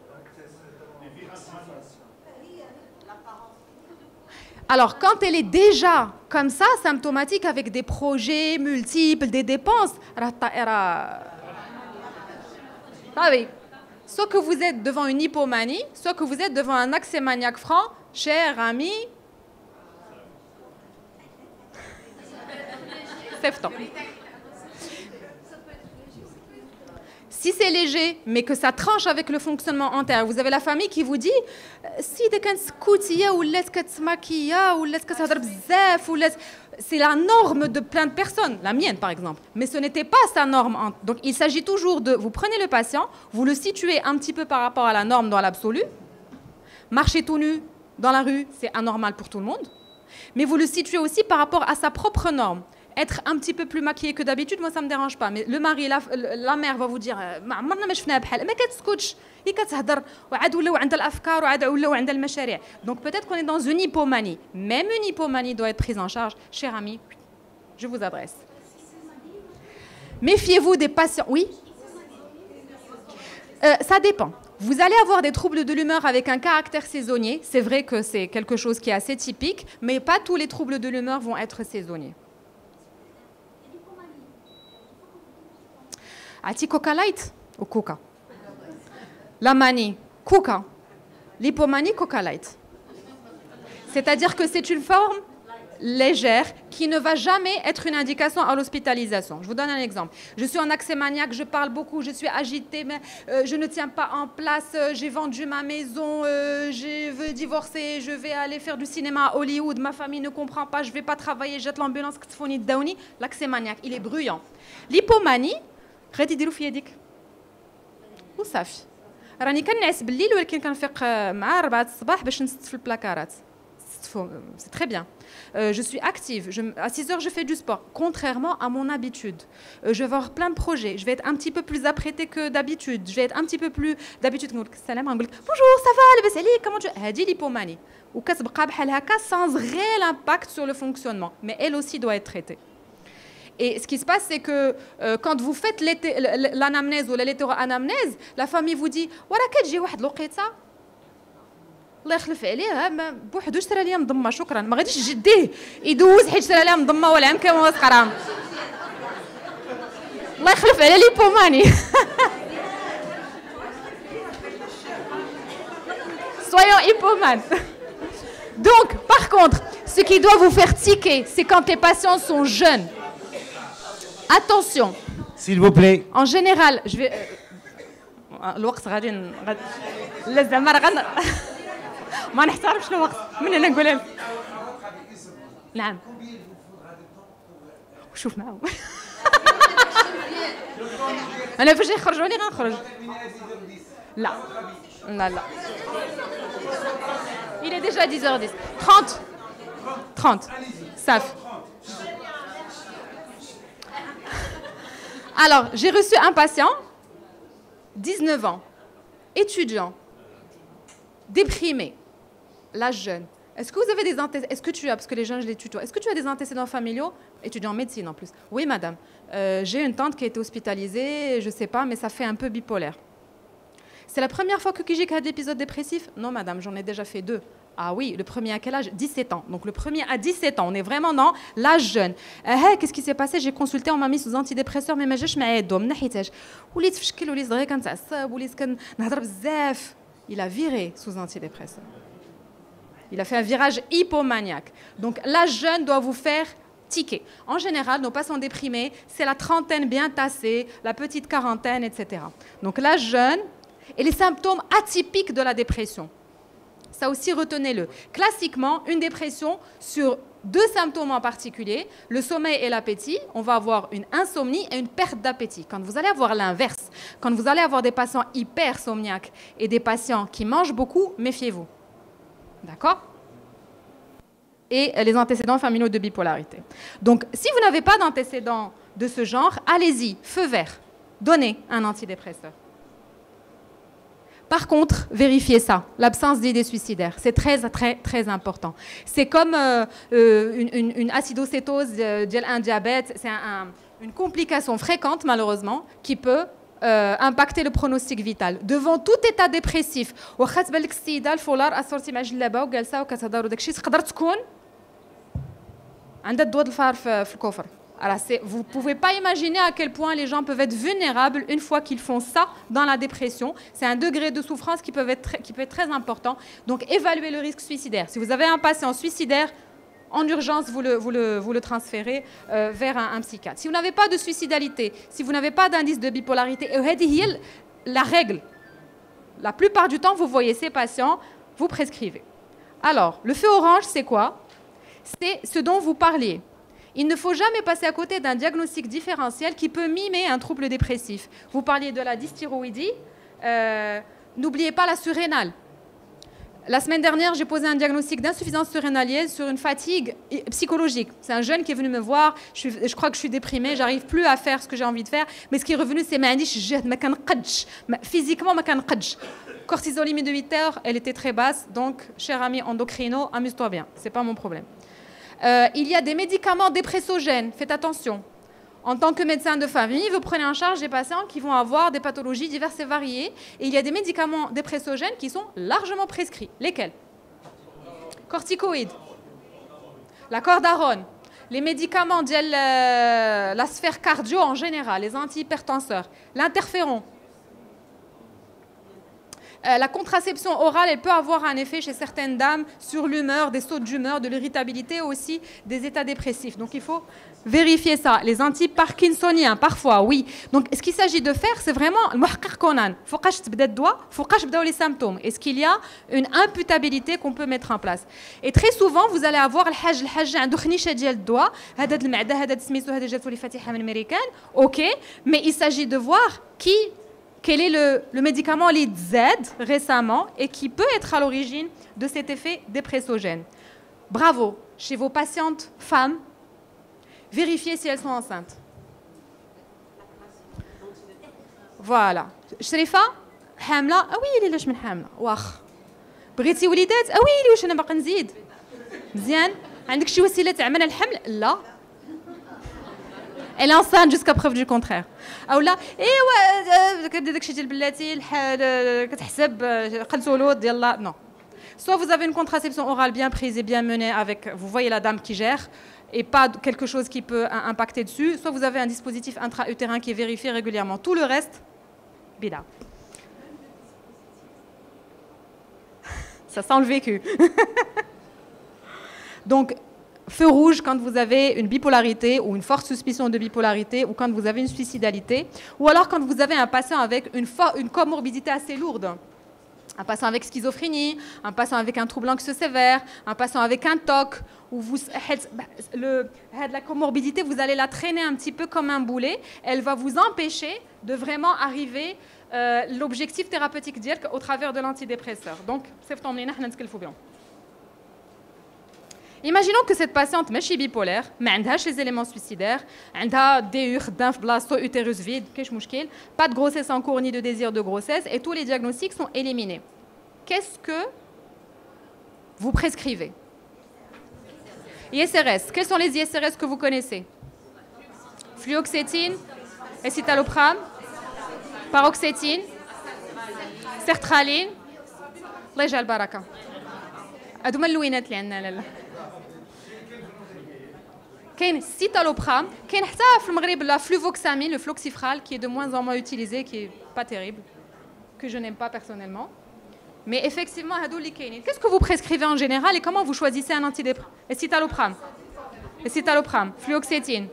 Alors, quand elle est déjà comme ça, symptomatique, avec des projets multiples, des dépenses, ah oui. Soit que vous êtes devant une hypomanie, soit que vous êtes devant un accès maniaque franc, cher ami. C'est temps. Si c'est léger, mais que ça tranche avec le fonctionnement antérieur, vous avez la famille qui vous dit si c'est la norme de plein de personnes, la mienne par exemple, mais ce n'était pas sa norme. Donc il s'agit toujours de, vous prenez le patient, vous le situez un petit peu par rapport à la norme dans l'absolu. Marcher tout nu dans la rue, c'est anormal pour tout le monde, mais vous le situez aussi par rapport à sa propre norme. Être un petit peu plus maquillé que d'habitude, moi ça ne me dérange pas. Mais le mari, la, la mère va vous dire ما عمرنا ما شفناها بحال ما كتسكتش هي كتهضر وعاد ولاو عندها الافكار وعاد ولاو عندها المشاريع. Donc peut-être qu'on est dans une hypomanie. Même une hypomanie doit être prise en charge. Cher ami, je vous adresse. Méfiez-vous des patients. Oui. Euh, ça dépend. Vous allez avoir des troubles de l'humeur avec un caractère saisonnier. C'est vrai que c'est quelque chose qui est assez typique, mais pas tous les troubles de l'humeur vont être saisonniers. Ati Coca Light ou Coca? La manie, Coca. L'hypomanie, Coca Light. C'est-à-dire que c'est une forme légère qui ne va jamais être une indication à l'hospitalisation. Je vous donne un exemple. Je suis en accès maniaque, je parle beaucoup, je suis agitée, mais euh, je ne tiens pas en place, euh, j'ai vendu ma maison, euh, je veux divorcer, je vais aller faire du cinéma à Hollywood, ma famille ne comprend pas, je ne vais pas travailler, jette l'ambulance, l'accès maniaque, il est bruyant. L'hypomanie, غادي يديروا في يديك وصافي راني كنعس بالليل ولكن كنفيق مع أربعة الصباح باش نست في البلاكارات. C'est très bien. Euh, je suis active. Je, à six heures, je fais du sport. Contrairement à mon habitude. Euh, je vais avoir plein de projets. Je vais être un petit peu plus apprêtée que d'habitude. Je vais être un petit peu plus d'habitude. Bonjour, ça va, لاباس عليك, comment tu... هذه l'hypomanie. وكتبقى بحال هكا sans réel impact sur le fonctionnement. Mais elle aussi doit être traitée. Et ce qui se passe, c'est que euh, quand vous faites l'anamnèse ou l'hétéro-anamnèse, la famille vous dit « ورا كتجي واحد الوقيته الله يخلف عليه بوحدو شرى ليا مضمه شكرا ما غاديش جديه يدوز حيت شرى ليا مضمه ولا عام كامل واسقرام الله يخلف على ليبوماني. Soyons hypomanes. Donc, par contre, ce qui doit vous faire tiquer, c'est quand les patients sont jeunes. Attention. S'il vous plaît. En général, je vais. الوقت غادي لا زعما راه غن ما نحترمش الوقت من هنا نقول نعم وشوف معاهم انا فاش يخرجوني غنخرج لا لا لا il est déjà dix heures dix. trente trente Saf. Alors, j'ai reçu un patient, dix-neuf ans, étudiant, déprimé, l'âge jeune. Est-ce que vous avez des antécédents? Est-ce que tu as, parce que les jeunes, je les tutoie, est-ce que tu as des antécédents familiaux? Étudiant en médecine en plus. Oui, madame. Euh, j'ai une tante qui a été hospitalisée, je ne sais pas, mais ça fait un peu bipolaire. C'est la première fois que Kijik a d'épisodes dépressifs? Non, madame, j'en ai déjà fait deux. Ah oui, le premier à quel âge? dix-sept ans. Donc le premier à dix-sept ans, on est vraiment dans l'âge jeune. Euh, Qu'est-ce qui s'est passé? J'ai consulté, on m'a mis sous antidépresseurs, mais ما جاش معايا الدواء ما نحيتهاش. وليت في شكل وليت صغير كنتعصب وليت كنهضر بزاف. Il a viré sous antidépresseurs. Il a fait un virage hypomaniaque. Donc l'âge jeune doit vous faire tiquer. En général, nos patients déprimés, c'est la trentaine bien tassée, la petite quarantaine, et cetera. Donc l'âge jeune et les symptômes atypiques de la dépression. Ça aussi, retenez-le. Classiquement, une dépression sur deux symptômes en particulier, le sommeil et l'appétit, on va avoir une insomnie et une perte d'appétit. Quand vous allez avoir l'inverse, quand vous allez avoir des patients hypersomniaques et des patients qui mangent beaucoup, méfiez-vous. D'accord? Et les antécédents familiaux de bipolarité. Donc, si vous n'avez pas d'antécédents de ce genre, allez-y, feu vert, donnez un antidépresseur. Par contre, vérifiez ça, l'absence d'idées suicidaires. C'est très, très, très important. C'est comme euh, euh, une, une, une acidocétose, euh, un diabète. C'est un, un, une complication fréquente, malheureusement, qui peut euh, impacter le pronostic vital. Devant tout état dépressif, وخات بالك السيده الفولار اسورتي مع جلابه وجالسه وكتهضر وداك الشيء تقدر تكون عندها الدواء الفار في في الكفر. Alors, vous ne pouvez pas imaginer à quel point les gens peuvent être vulnérables une fois qu'ils font ça dans la dépression. C'est un degré de souffrance qui peut, être, qui peut être très important. Donc, évaluez le risque suicidaire. Si vous avez un patient suicidaire, en urgence, vous le, vous le, vous le transférez euh, vers un, un psychiatre. Si vous n'avez pas de suicidalité, si vous n'avez pas d'indice de bipolarité, la règle, la plupart du temps, vous voyez ces patients, vous prescrivez. Alors, le feu orange, c'est quoi? C'est ce dont vous parliez. Il ne faut jamais passer à côté d'un diagnostic différentiel qui peut mimer un trouble dépressif. Vous parliez de la dysthyroïdie. Euh, N'oubliez pas la surrénale. La semaine dernière, j'ai posé un diagnostic d'insuffisance surrénalienne sur une fatigue psychologique. C'est un jeune qui est venu me voir. Je, suis, je crois que je suis déprimée. J'arrive plus à faire ce que j'ai envie de faire. Mais ce qui est revenu, c'est physiquement, cortisolémie de huit heures, elle était très basse. Donc, cher ami endocrino, amuse-toi bien. C'est pas mon problème. Euh, il y a des médicaments dépressogènes, faites attention. En tant que médecin de famille, vous prenez en charge des patients qui vont avoir des pathologies diverses et variées. Et il y a des médicaments dépressogènes qui sont largement prescrits. Lesquels? Corticoïdes, la cordarone, les médicaments de euh, la sphère cardio en général, les antihypertenseurs, l'interféron. Euh, la contraception orale, elle peut avoir un effet chez certaines dames sur l'humeur, des sautes d'humeur, de l'irritabilité, aussi des états dépressifs. Donc il faut vérifier ça. Les anti-parkinsoniens, parfois, oui. Donc ce qu'il s'agit de faire, c'est vraiment le muhakkak konan. Fouqash tbda doigt, fouqash bdaw les symptômes. Est-ce qu'il y a une imputabilité qu'on peut mettre en place? Et très souvent, vous allez avoir le hajj, le hajj, عنده خنيشه ديال الدواء, هذا المعده, هذا سميتو, هذا جاتو لي فاتحه من امريكان. OK, mais il s'agit de voir qui Quel est le, le médicament L I D Z récemment et qui peut être à l'origine de cet effet dépressogène? Bravo, chez vos patientes femmes, vérifiez si elles sont enceintes. Voilà. Sherifa, hamla, ah oui, il est là, hamla. واخ. بغيتي وليدات؟ ah oui, واش انا باقي نزيد. مزيان؟ عندك شي وسيله تعمل الحمل؟ لا. Elle est enceinte jusqu'à preuve du contraire. او لا ايوا كدير داكشي ديال بلاتي الحال كتحسب قلتو الود يلا non. Soit vous avez une contraception orale bien prise et bien menée avec, vous voyez la dame qui gère, et pas quelque chose qui peut impacter dessus, soit vous avez un dispositif intra-utérin qui est vérifié régulièrement. Tout le reste, bida. Ça sent le vécu. Donc, feu rouge quand vous avez une bipolarité ou une forte suspicion de bipolarité ou quand vous avez une suicidalité ou alors quand vous avez un patient avec une, une comorbidité assez lourde. Un patient avec schizophrénie, un patient avec un trouble anxieux sévère, un patient avec un T O C, où vous, le, la comorbidité, vous allez la traîner un petit peu comme un boulet. Elle va vous empêcher de vraiment arriver à euh, l'objectif thérapeutique au travers de l'antidépresseur. Donc, c'est ce que bien. Imaginons que cette patiente est bipolaire, mais elle n'a pas les éléments suicidaires, elle a des utérus vide, pas de grossesse en cours ni de désir de grossesse, et tous les diagnostics sont éliminés. Qu'est-ce que vous prescrivez? I S R S. Quels sont les I S R S que vous connaissez? Fluoxétine, escitalopram, paroxétine, sertraline. الله يجعل البركة. هادو هما اللوينات اللي عندنا لالا. كاين السيتالوبرام, كاين حتى في المغرب la fluvoxamine, le floxifral, qui est de moins en moins utilisé, qui est pas terrible, que je n'aime pas personnellement. Mais effectivement, هادو اللي كاينين. Qu'est-ce que vous prescrivez en général et comment vous choisissez un antidépresseur? Escitalopram. Escitalopram, fluoxétine.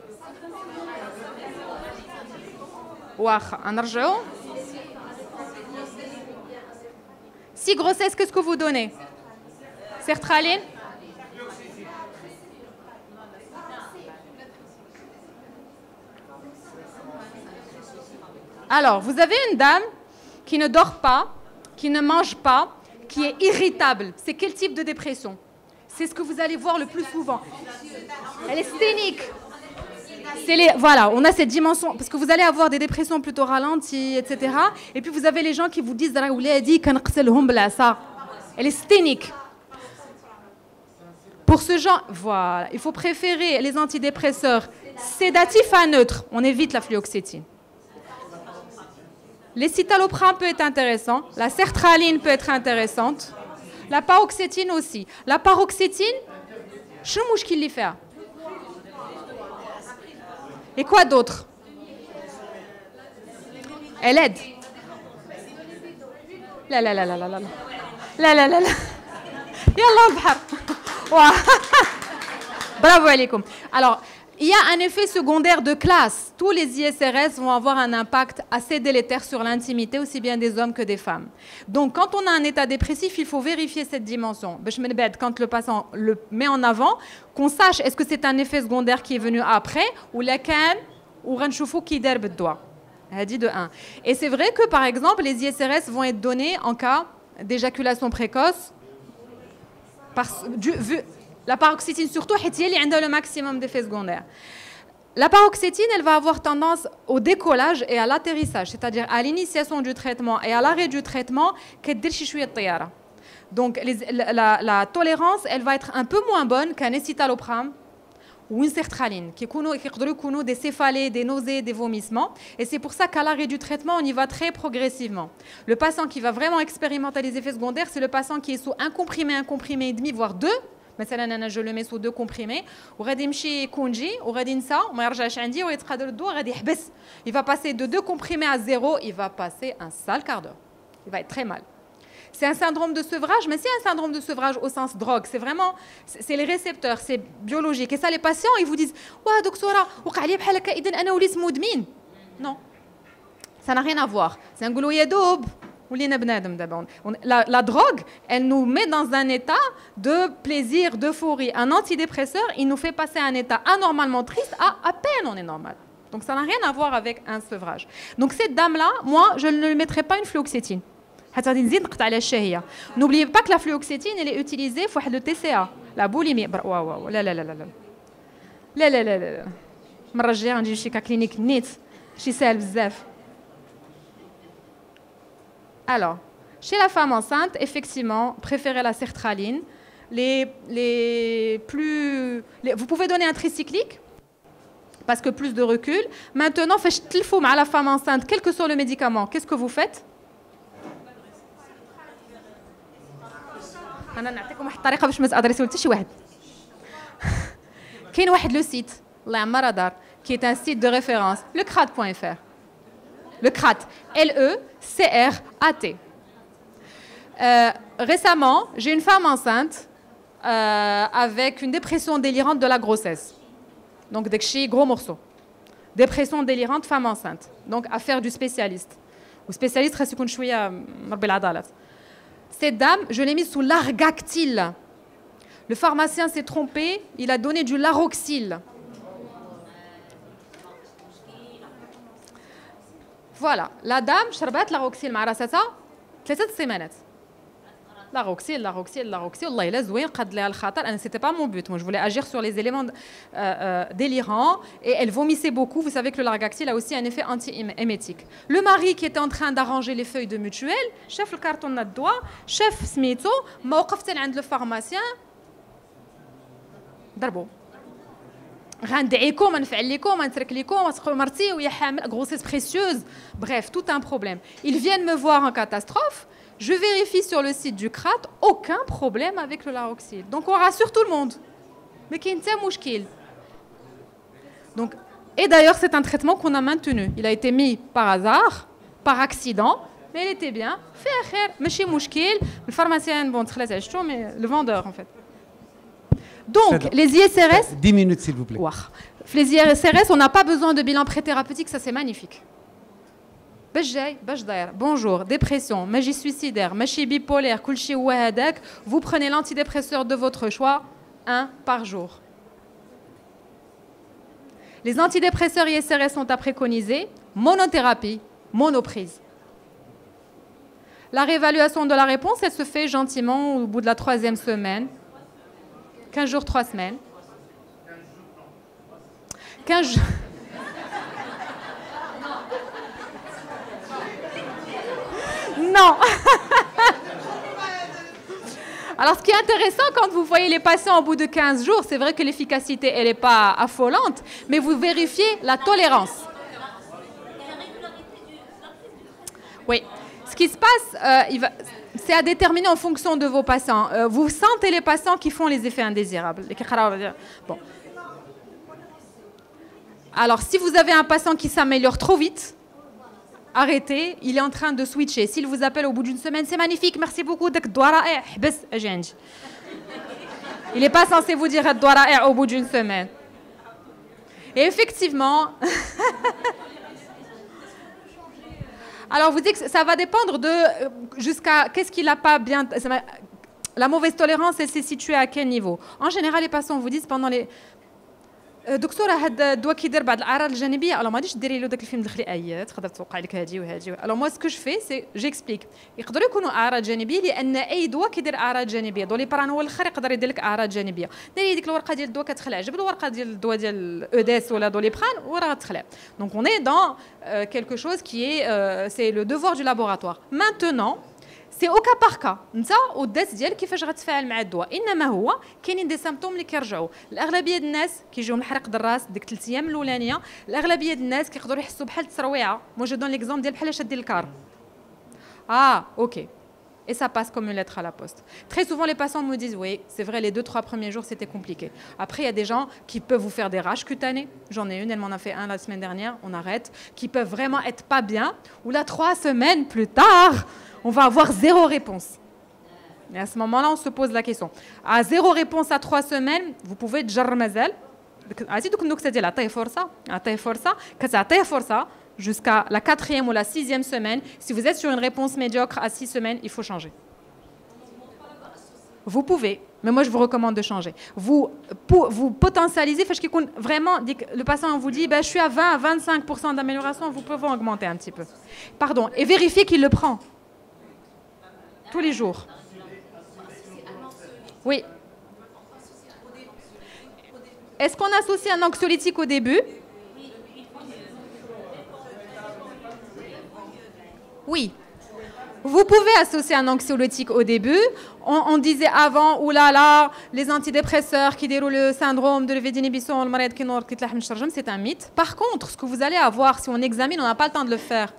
واخا نرجعوا. Si grossesse, qu'est-ce que vous donnez? Sertraline. Alors, vous avez une dame qui ne dort pas, qui ne mange pas, qui est irritable. C'est quel type de dépression? C'est ce que vous allez voir le plus souvent. Elle est sténique. C'est les, voilà, on a cette dimension, parce que vous allez avoir des dépressions plutôt ralenties, et cetera. Et puis vous avez les gens qui vous disent elle est sténique. Pour ce genre, voilà, il faut préférer les antidépresseurs sédatifs à neutres. On évite la fluoxétine. L'escitalopram peut être intéressant, la sertraline peut être intéressante, la paroxétine aussi. La paroxétine, je ne sais pas faire. Et quoi d'autre? Elle aide. La la la la la la la la la la. Yallah al-bahr. Bravo alaikum. Alors, il y a un effet secondaire de classe. Tous les I S R S vont avoir un impact assez délétère sur l'intimité, aussi bien des hommes que des femmes. Donc, quand on a un état dépressif, il faut vérifier cette dimension. Quand le patient le met en avant, qu'on sache est-ce que c'est un effet secondaire qui est venu après ou la can ou ranchoufou qui derbe doigt. Dit de un. Et c'est vrai que, par exemple, les I S R S vont être donnés en cas d'éjaculation précoce. Parce, du, vu, la paroxétine surtout, elle a le maximum d'effets secondaires. La paroxétine, elle va avoir tendance au décollage et à l'atterrissage, c'est-à-dire à, à l'initiation du traitement et à l'arrêt du traitement, donc les, la, la, la tolérance, elle va être un peu moins bonne qu'un escitalopram ou une sertraline, qui ont des céphalées, des nausées, des vomissements. Et c'est pour ça qu'à l'arrêt du traitement, on y va très progressivement. Le patient qui va vraiment expérimenter les effets secondaires, c'est le patient qui est sous un comprimé, un comprimé et demi, voire deux. مثلا je le mets sous deux comprimés وغادي يمشي يكونجي وغادي ينسى وما يرجعش عندي ويتقادر الضوء غادي يحبس. Il va passer de deux comprimés à zéro, il va passer un sale quart d'heure. Il va être très mal. C'est un syndrome de sevrage, mais c'est un syndrome de sevrage au sens drogue. C'est vraiment, c'est les récepteurs, c'est biologique. Et ça, les patients, ils vous disent « Wa doctora, وقع لي بحال هكا إذن أنا وليت مدمن. » Non, ça n'a rien à voir. C'est un goulot yadoub. La, la drogue, elle nous met dans un état de plaisir, d'euphorie. Un antidépresseur, il nous fait passer un état anormalement triste à à peine on est normal. Donc ça n'a rien à voir avec un sevrage. Donc cette dame-là, moi, je ne lui mettrai pas une fluoxétine. N'oubliez pas que la fluoxétine, elle est utilisée pour le T C A, la boulimie. Waouh, waouh, la la la la la. La la la la. مرة نجي شي كلينيك نيت شي سهل بزاف. Alors, chez la femme enceinte, effectivement, préférez la sertraline. Les, les plus, les, vous pouvez donner un tricyclique parce que plus de recul. Maintenant, faites à la femme enceinte, quel que soit le médicament, qu'est-ce que vous faites? أنا نعطيكم واحد الطريقة باش ما تأدرسوا حتى شي واحد. كاين واحد لو سيت الله يعمرها دار qui est un site de référence, le crat point f r. Le C R A T, L E C R A T. Euh, récemment, j'ai une femme enceinte euh, avec une dépression délirante de la grossesse. Donc, des gros morceaux. Dépression délirante, femme enceinte. Donc, affaire du spécialiste. Ou spécialiste, cette dame, je l'ai mise sous l'argactyl. Le pharmacien s'est trompé, il a donné du laroxyl. Voilà, la dame, شربت لاروكسيل مع راساتها ثلاثة سيمانات. لاروكسيل لاروكسيل لاروكسيل والله إلا زوين قد لها الخطر. أنا c'était pas mon but. Moi, je voulais agir sur les éléments euh, euh, délirants et elle vomissait beaucoup. Vous savez que le largactyl a aussi un effet anti-émétique. Le mari qui était en train d'arranger les feuilles de mutuelle, chef le carton de doigt, chef smito, ما وقفت عند le pharmacien. ضربوا. غندعيكم نفعل لكم نترك لكم تقول مرتي وهي حامل grossesse précieuse. Bref, tout un problème. Ils viennent me voir en catastrophe. Je vérifie sur le site du C R A T, aucun problème avec le laroxyl. Donc on rassure tout le monde. Mais qu'il y a un mouchkil. Donc, et d'ailleurs, c'est un traitement qu'on a maintenu. Il a été mis par hasard, par accident, mais il était bien. Fait khair, ماشي مشكل. Le pharmacien, bon, mais le vendeur en fait. Donc, les I S R S... dix minutes, s'il vous plaît. Les I S R S, on n'a pas besoin de bilan pré-thérapeutique, ça c'est magnifique. Bonjour, dépression, magie suicidaire, magie bipolaire, kulchi ou hadak, vous prenez l'antidépresseur de votre choix, un par jour. Les antidépresseurs I S R S sont à préconiser, monothérapie, monoprise. La réévaluation de la réponse, elle se fait gentiment au bout de la troisième semaine. quinze jours, trois semaines. quinze jours. Non. Alors, ce qui est intéressant quand vous voyez les patients au bout de quinze jours, c'est vrai que l'efficacité, elle n'est pas affolante, mais vous vérifiez la tolérance. Ce qui se passe, euh, va... c'est à déterminer en fonction de vos patients. Euh, vous sentez les patients qui font les effets indésirables. Bon. Alors, si vous avez un patient qui s'améliore trop vite, arrêtez, il est en train de switcher. S'il vous appelle au bout d'une semaine, c'est magnifique, merci beaucoup. Il n'est pas censé vous dire au bout d'une semaine. Et effectivement, alors vous dites que ça va dépendre de jusqu'à qu'est-ce qu'il n'a pas bien. La mauvaise tolérance, elle s'est située à quel niveau? En général, les patients vous disent pendant les دكتوره هذا الدواء كيدير بعض الاعراض الجانبيه الو ما غاديش ديري له داك الفيلم دخلي ايات تقدر توقع لك هذه وهذه الو مو سكو جو في سي جيكسبليك يقدروا يكونوا اعراض جانبيه لان اي دواء كيدير اعراض جانبيه دوليبران هو الاخر يقدر يدير لك اعراض جانبيه ديري ديك الورقه ديال الدواء كتخلع جبد الورقه ديال الدواء ديال اوديس ولا دوليبران وراه تخلع دونك اون اي دون quelque chose qui est euh, c'est le devoir du laboratoire maintenant. سي او كا بار كا انت والدات ديالك كيفاش غتفاعل مع الدواء انما هو كاينين دي سيمبتوم اللي كيرجعوا الاغلبيه ديال الناس كيجيهم الحرق د الراس ديك ثلاث ايام الاولانيه الاغلبيه ديال الناس كيقدروا يحسوا بحال الترويعه مو جو دون ليكزومبل ديال بحال شادين الكار اه اوكي et ça passe comme une lettre à la poste. Très souvent, les patients me disent oui, c'est vrai, les deux, trois premiers jours, c'était compliqué. Après, il y a des gens qui peuvent vous faire des rages cutanées. J'en ai une, elle m'en a fait un la semaine dernière, on arrête. Qui peuvent vraiment être pas bien. Ou là, trois semaines plus tard, on va avoir zéro réponse. Et à ce moment-là, on se pose la question. À zéro réponse à trois semaines, vous pouvez déjà mazel. Jusqu'à la quatrième ou la sixième semaine. Si vous êtes sur une réponse médiocre à six semaines, il faut changer. Vous pouvez, mais moi je vous recommande de changer. Vous, pour, vous potentialisez, vraiment, le patient vous dit bah, je suis à vingt à vingt-cinq pour cent d'amélioration, vous pouvez augmenter un petit peu. Pardon, et vérifiez qu'il le prend. Tous les jours. Oui. Est-ce qu'on associe un anxiolytique au début? Oui. Vous pouvez associer un anxiolytique au début. On, on disait avant, oulala, les antidépresseurs qui déroulent le syndrome de levée d'inhibition, c'est un mythe. Par contre, ce que vous allez avoir, si on examine, on n'a pas le temps de le faire.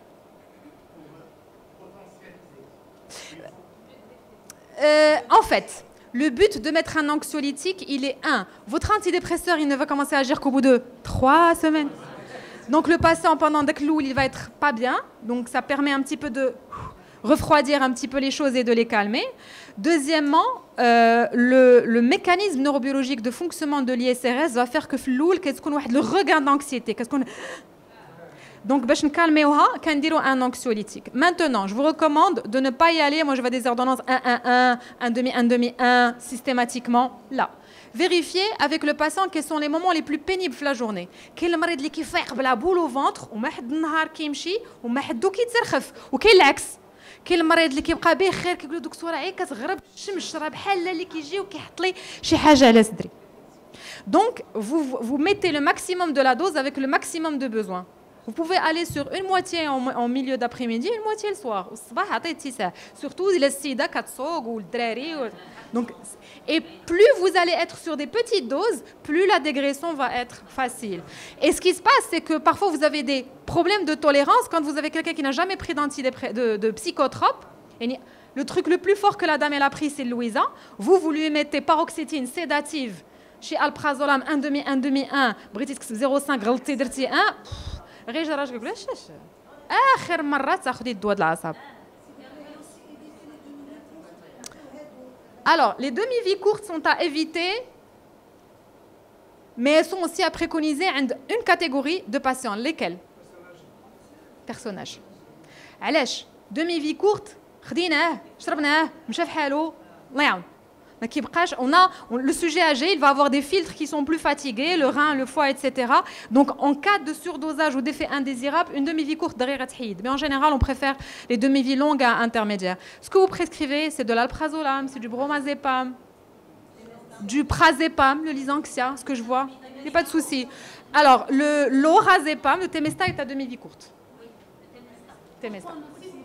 Euh, en fait, le but de mettre un anxiolytique, il est un. Votre antidépresseur, il ne va commencer à agir qu'au bout de trois semaines. Donc le patient, pendant que l'oul, il va être pas bien. Donc ça permet un petit peu de refroidir un petit peu les choses et de les calmer. Deuxièmement, euh, le, le mécanisme neurobiologique de fonctionnement de l'I S R S va faire que l'oul, qu'est-ce qu'on a le regain d'anxiété, qu'est-ce qu'on donc, باش نكالميوها كنديروا un anxiolytique. Maintenant, je vous recommande de ne pas y aller. Moi, je vais des ordonnances un un un, un demi un demi un systématiquement. Là, vérifiez avec le patient quels sont les moments les plus pénibles de la journée. Quel المريض اللي كيفيق بلا بول au ventre وما حد النهار كيمشي وما حدو كيتسرخف وكاين العكس. كاين المريض اللي كيبقى بخير كيقول له دكتوره عي كتغرب الشمس راه بحال اللي كيجي وكيحط لي شي حاجه على صدري. Donc, vous vous mettez le maximum de la dose avec le maximum de besoin. Vous pouvez aller sur une moitié en, en milieu d'après-midi, une moitié le soir. Surtout les sida, ou le drari. Donc, et plus vous allez être sur des petites doses, plus la dégraisson va être facile. Et ce qui se passe, c'est que parfois vous avez des problèmes de tolérance quand vous avez quelqu'un qui n'a jamais pris d'antidépresseurs, de, de psychotropes. Et le truc le plus fort que la dame elle a pris, c'est le Louisa. Vous, vous lui mettez paroxétine sédative chez alprazolam un demi un demi un, zéro virgule cinq غلطتي درتي un. غير جراج كيقول لها شاش اخر مره تاخذي الدواء د العصب. Alors, les demi-vies courtes sont à éviter, mais elles sont aussi à préconiser une catégorie de patients. Lesquels? Personnages. علاش demi-vie courte خديناه شربناه مشى فحالو الله يعاون. On a, on, le sujet âgé, il va avoir des filtres qui sont plus fatigués, le rein, le foie, et cetera. Donc, en cas de surdosage ou d'effet indésirable, une demi-vie courte derrière tahid. Mais en général, on préfère les demi-vies longues à intermédiaires. Ce que vous prescrivez, c'est de l'alprazolam, c'est du bromazépam, du prazépam, le lysanxia, ce que je vois. Il n'y a pas de souci. Alors, le lorazépam, le Temesta est à demi-vie courte. Temesta.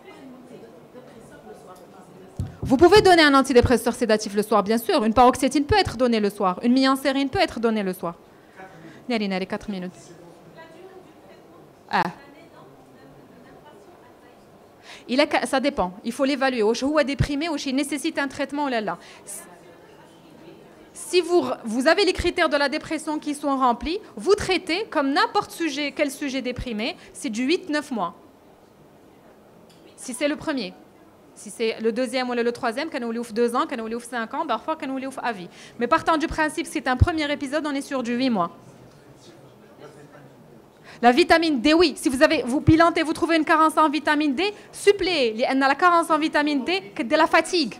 Vous pouvez donner un antidépresseur sédatif le soir, bien sûr. Une paroxétine peut être donnée le soir. Une miancérine peut être donnée le soir. Nari, nari, quatre minutes. Ah. Il a, ça dépend. Il faut l'évaluer. Ou est déprimé ou il nécessite un traitement ou là là. Si vous, vous avez les critères de la dépression qui sont remplis, vous traitez comme n'importe sujet, quel sujet déprimé, c'est du huit neuf mois. Si c'est le premier. Si c'est le deuxième ou le troisième, quand on ouvre deux ans, quand on ouvre cinq ans, parfois quand on ouvre à vie. Mais partant du principe que c'est un premier épisode, on est sur du huit mois. La vitamine D, oui. Si vous avez, vous pilantez, vous trouvez une carence en vitamine D, suppléez. La carence en vitamine D, c'est de la fatigue.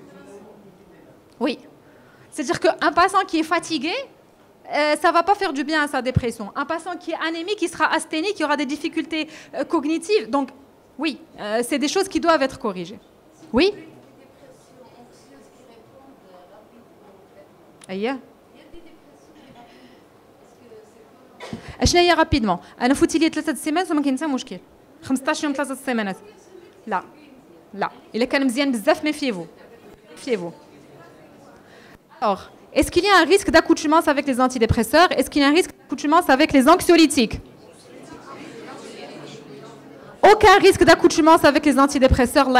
Oui. C'est-à-dire qu'un patient qui est fatigué, euh, ça ne va pas faire du bien à sa dépression. Un patient qui est anémique, qui sera asthénique, qui aura des difficultés euh, cognitives. Donc, oui, euh, c'est des choses qui doivent être corrigées. Oui. Aïe. اشنا هي رابيدمون انا فوتي لي ثلاثه سيمانات وما كاين حتى مشكل خمسطاش يوم ثلاثه سيمانات لا لا الا كان مزيان بزاف ميفيفو فيفو. Alors, est-ce qu'il y a un risque d'accoutumance avec les antidépresseurs? Est-ce qu'il y a un risque d'accoutumance avec les anxiolytiques? Aucun risque d'accoutumance avec les antidépresseurs.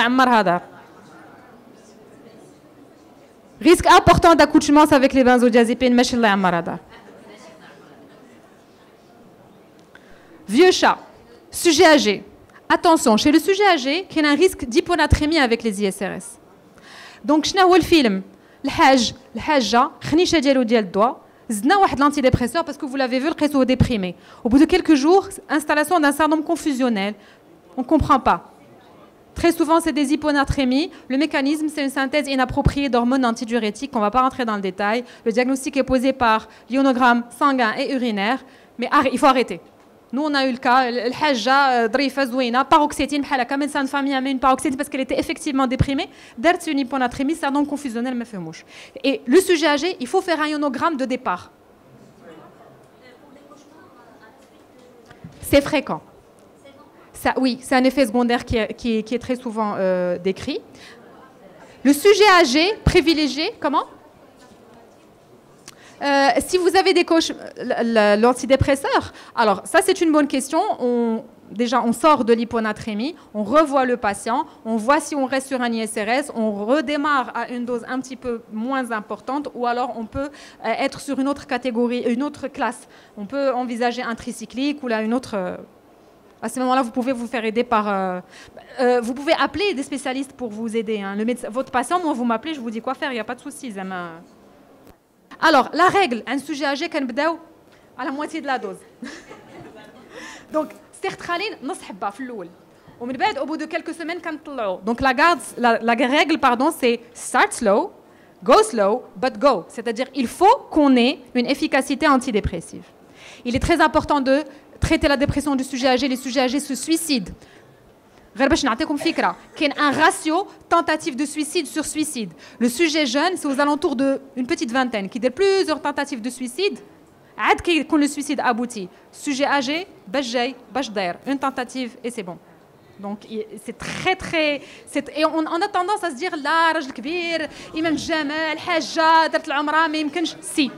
Risque important d'accoutumance avec les benzodiazépines. Vieux chat, sujet âgé. Attention, chez le sujet âgé, il y a un risque d'hyponatrémie avec les I S R S. Donc, je n'ai le film. الحاج الحاجه خنيشه ديالو ديال الدواء زدنا واحد l'antidépresseur parce que vous l'avez vu, le réseau déprimé. Au bout de quelques jours, installation d'un syndrome confusionnel. On ne comprend pas. Très souvent, c'est des hyponatrémies. Le mécanisme, c'est une synthèse inappropriée d'hormones antidiurétiques. On ne va pas rentrer dans le détail. Le diagnostic est posé par l'ionogramme sanguin et urinaire. Mais il faut arrêter. Nous, on a eu le cas, الحاجة ظريفة زوينة, paroxétine, بحال هكا, médecin de famille a mis une paroxétine parce qu'elle était effectivement déprimée. دارت une hyponatrémie, syndrome confusionnel, ما فهموش. Et le sujet âgé, il faut faire un ionogramme de départ. C'est fréquent. Ça, oui, c'est un effet secondaire qui est, qui est, qui est très souvent euh, décrit. Le sujet âgé, privilégié, comment? Euh, si vous avez des coches, l'antidépresseur, alors ça c'est une bonne question. On, déjà on sort de l'hyponatrémie, on revoit le patient, on voit si on reste sur un I S R S, on redémarre à une dose un petit peu moins importante ou alors on peut euh, être sur une autre catégorie, une autre classe. On peut envisager un tricyclique ou là une autre... Euh, à ce moment-là, vous pouvez vous faire aider par... Euh, euh, vous pouvez appeler des spécialistes pour vous aider. Hein. Le médecin, votre patient, moi vous m'appelez, je vous dis quoi faire, il n'y a pas de souci. Alors, la règle, un sujet âgé, كنبداو à la moitié de la dose. Donc, sertraline, نصحبها في الأول. ومن بعد, au bout de quelques semaines, كنطلعو. Donc, la, garde, la, la règle, pardon, c'est start slow, go slow, but go. C'est-à-dire, il faut qu'on ait une efficacité antidépressive. Il est très important de traiter la dépression du sujet âgé. Les sujets âgés se suicident. غير باش نعطيكم فكره كاين un ratio tentative de suicide sur suicide. Le sujet jeune, c'est aux alentours de une petite vingtaine qui a plusieurs tentatives de suicide. عاد كيكون le suicide abouti. Sujet âgé, باش جاي باش داير, une tentative et c'est bon. Donc c'est très très c'est, et on, on a tendance à se dire لا راجل كبير امام الجمال حاجه درت العمره ما يمكنش. Si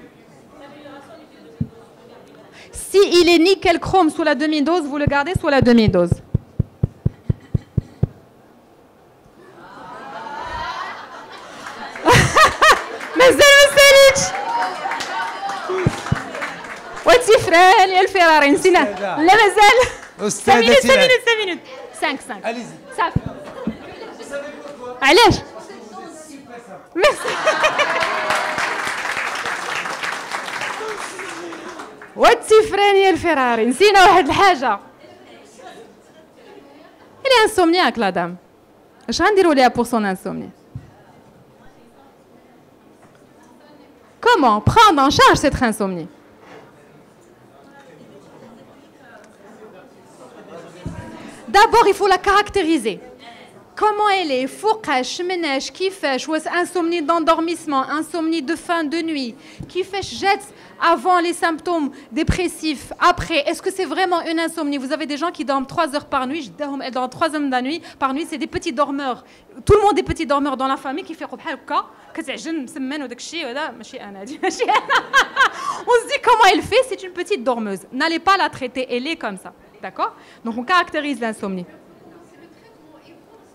si il est nickel chrome sous la demi-dose, vous le gardez sous la demi-dose. مازال ما ساليتش وتفران يا الفراري نسينا لا مازال استاذتي خمسة مينوت خمسة مينوت خمسة خمسة Allez-y. صافي علاش ميرسي وتفران يا الفراري نسينا واحد الحاجه. Elle est insomniaque la dame. اش غنديروا ليها pour son insomnie? Comment prendre en charge cette insomnie? D'abord, il faut la caractériser. Comment elle est? فوقاش مناش كيفاش واش insomnie d'endormissement, insomnie de fin de nuit, كيفاش جات avant les symptômes dépressifs, après, est-ce que c'est vraiment une insomnie? Vous avez des gens qui dorment trois heures par nuit, elles dorment trois heures de nuit, par nuit, c'est des petits dormeurs. Tout le monde est petit dormeur dans la famille qui fait بحال هكا كتعجن مسمن وداك الشيء هذا ماشي انا هادي ماشي انا. On se dit comment elle fait, c'est une petite dormeuse. N'allez pas la traiter, elle est comme ça. D'accord? Donc on caractérise l'insomnie.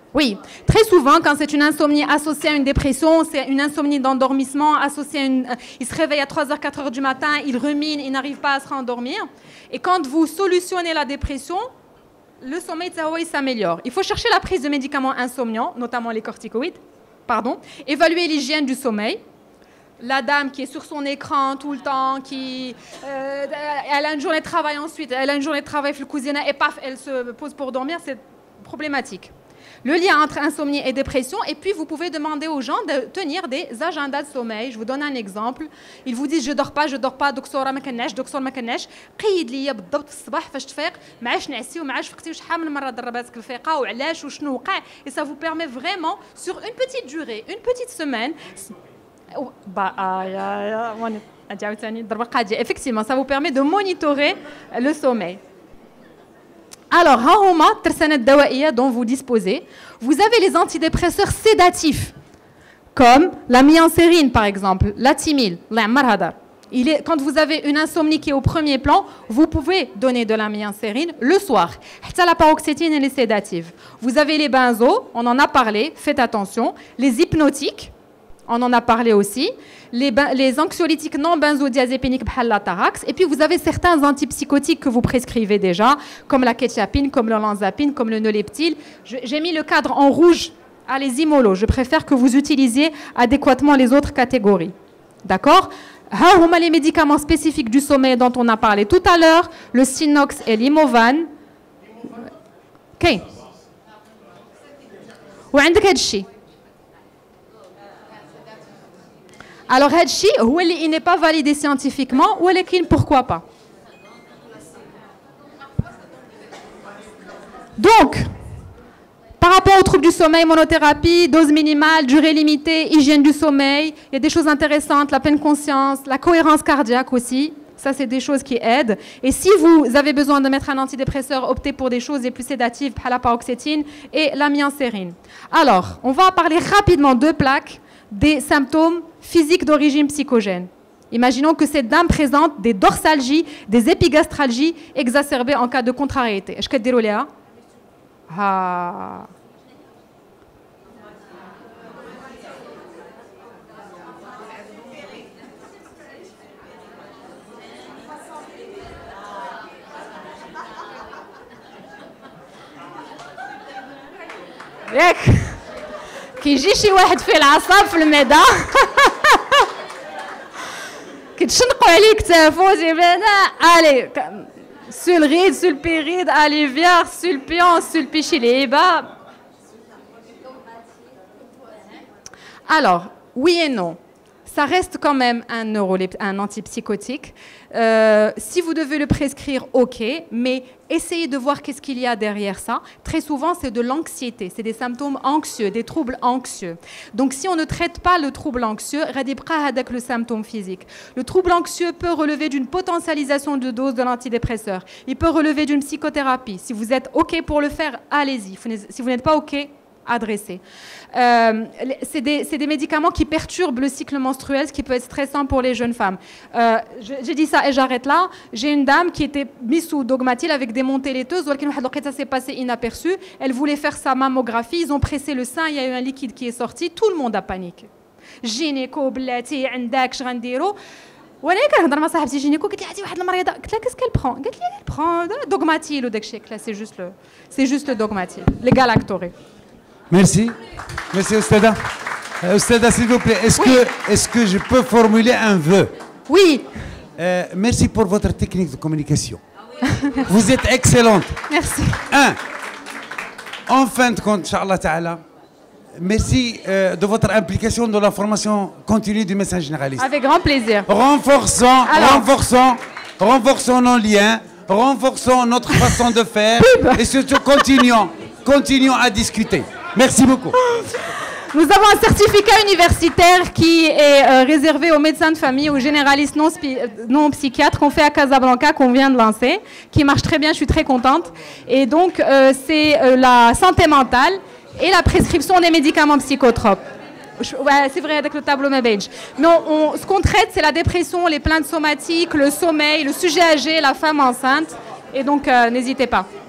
Oui, très souvent, quand c'est une insomnie associée à une dépression, c'est une insomnie d'endormissement associée à une... Il se réveille à trois heures, quatre heures du matin, il rumine, il n'arrive pas à se rendormir. Et quand vous solutionnez la dépression, le sommeil s'améliore. Il faut chercher la prise de médicaments insomniants, notamment les corticoïdes, pardon, évaluer l'hygiène du sommeil. La dame qui est sur son écran tout le temps, qui, euh, elle a une journée de travail ensuite, elle a une journée de travail le cuisine et paf, elle se pose pour dormir, c'est problématique. Le lien entre insomnie et dépression, et puis vous pouvez demander aux gens de tenir des agendas de sommeil. Je vous donne un exemple. Ils vous disent je dors pas, je dors pas, دكتورة ما كنعش, دكتور ما كنعش. قيد لي بالضبط في الصباح فاش تفيق, ما عادش نعسي وما عادش فقتي وشحال من مرة ضرباتك الفيقة وعلاش وشنو وقع. Et ça vous permet vraiment sur une petite durée, une petite semaine. Bah, effectivement, ça vous permet de monitorer le sommeil. Alors, dont vous disposez, vous avez les antidépresseurs sédatifs, comme la myensérine par exemple, la timil, il est, quand vous avez une insomnie qui est au premier plan, vous pouvez donner de la myensérine le soir. La paroxétine, elle est sédative. Vous avez les benzos, on en a parlé, faites attention. Les hypnotiques, on en a parlé aussi. Les, les anxiolytiques non benzodiazépéniques, la Tarax. Et puis vous avez certains antipsychotiques que vous prescrivez déjà, comme la quetiapine, comme l'olanzapine, comme le noleptyl. J'ai mis le cadre en rouge. Allez-y, mollo. Je préfère que vous utilisiez adéquatement les autres catégories. D'accord ? Les médicaments spécifiques du sommeil dont on a parlé tout à l'heure, le Sinox et l'Imovan. Ok. Ou alors, Hadchi, il n'est pas validé scientifiquement, ou pourquoi pas? Donc, par rapport aux troubles du sommeil, monothérapie, dose minimale, durée limitée, hygiène du sommeil, il y a des choses intéressantes, la pleine conscience, la cohérence cardiaque aussi. Ça, c'est des choses qui aident. Et si vous avez besoin de mettre un antidépresseur, optez pour des choses les plus sédatives, la paroxétine et la myensérine. Alors, on va parler rapidement de plaques, des symptômes physiques d'origine psychogène. Imaginons que cette dame présente des dorsalgies, des épigastralgies exacerbées en cas de contrariété. Est-ce que vous avez là? Ah. كيجي شي واحد فيه العصاب في المعده كتشنقوا عليه كتافو جيبنا الي سول ريد سول بيريد الي فيار سول بيون سول بيشيليبا. Alors, oui et non. Ça reste quand même un, neurolép- un antipsychotique. Euh, si vous devez le prescrire, ok, mais essayez de voir qu'est-ce qu'il y a derrière ça. Très souvent, c'est de l'anxiété, c'est des symptômes anxieux, des troubles anxieux. Donc, si on ne traite pas le trouble anxieux, avec le symptôme physique. Le trouble anxieux peut relever d'une potentialisation de dose de l'antidépresseur. Il peut relever d'une psychothérapie. Si vous êtes ok pour le faire, allez-y. Si vous n'êtes pas ok, adressé. Euh, c'est des, des médicaments qui perturbent le cycle menstruel, ce qui peut être stressant pour les jeunes femmes. Euh, J'ai dit ça et j'arrête là. J'ai une dame qui était mise sous Dogmatil avec des montées laiteuses. Ça s'est passé inaperçu. Elle voulait faire sa mammographie. Ils ont pressé le sein. Il y a eu un liquide qui est sorti. Tout le monde a paniqué. Gynéco, blatty, عندك اش غنديرو. وانا كنهضر مع صاحبتي جينيكو قالت لي عندي واحد المريضه قلت لها كاس كيل برون قالت لي elle prend Dogmatil ou داكشي قلت لها c'est juste le c'est juste le Dogmatil les galactorés. Merci. Merci, Oustada. Euh, Oustada, s'il vous plaît, est-ce oui. que, est-ce que je peux formuler un vœu? Oui. Euh, merci pour votre technique de communication. Vous êtes excellente. Merci. Un, en fin de compte, Inch'Allah Ta'ala, merci euh, de votre implication dans la formation continue du médecin généraliste. Avec grand plaisir. Renforçons, Alors. renforçons, renforçons nos liens, renforçons notre façon de faire et surtout continuons, continuons à discuter. Merci beaucoup. Nous avons un certificat universitaire qui est euh, réservé aux médecins de famille, aux généralistes non, non psychiatres qu'on fait à Casablanca, qu'on vient de lancer, qui marche très bien, je suis très contente. Et donc, euh, c'est euh, la santé mentale et la prescription des médicaments psychotropes. Ouais, c'est vrai, avec le tableau Mabage. Mais on, on, ce qu'on traite, c'est la dépression, les plaintes somatiques, le sommeil, le sujet âgé, la femme enceinte. Et donc, euh, n'hésitez pas.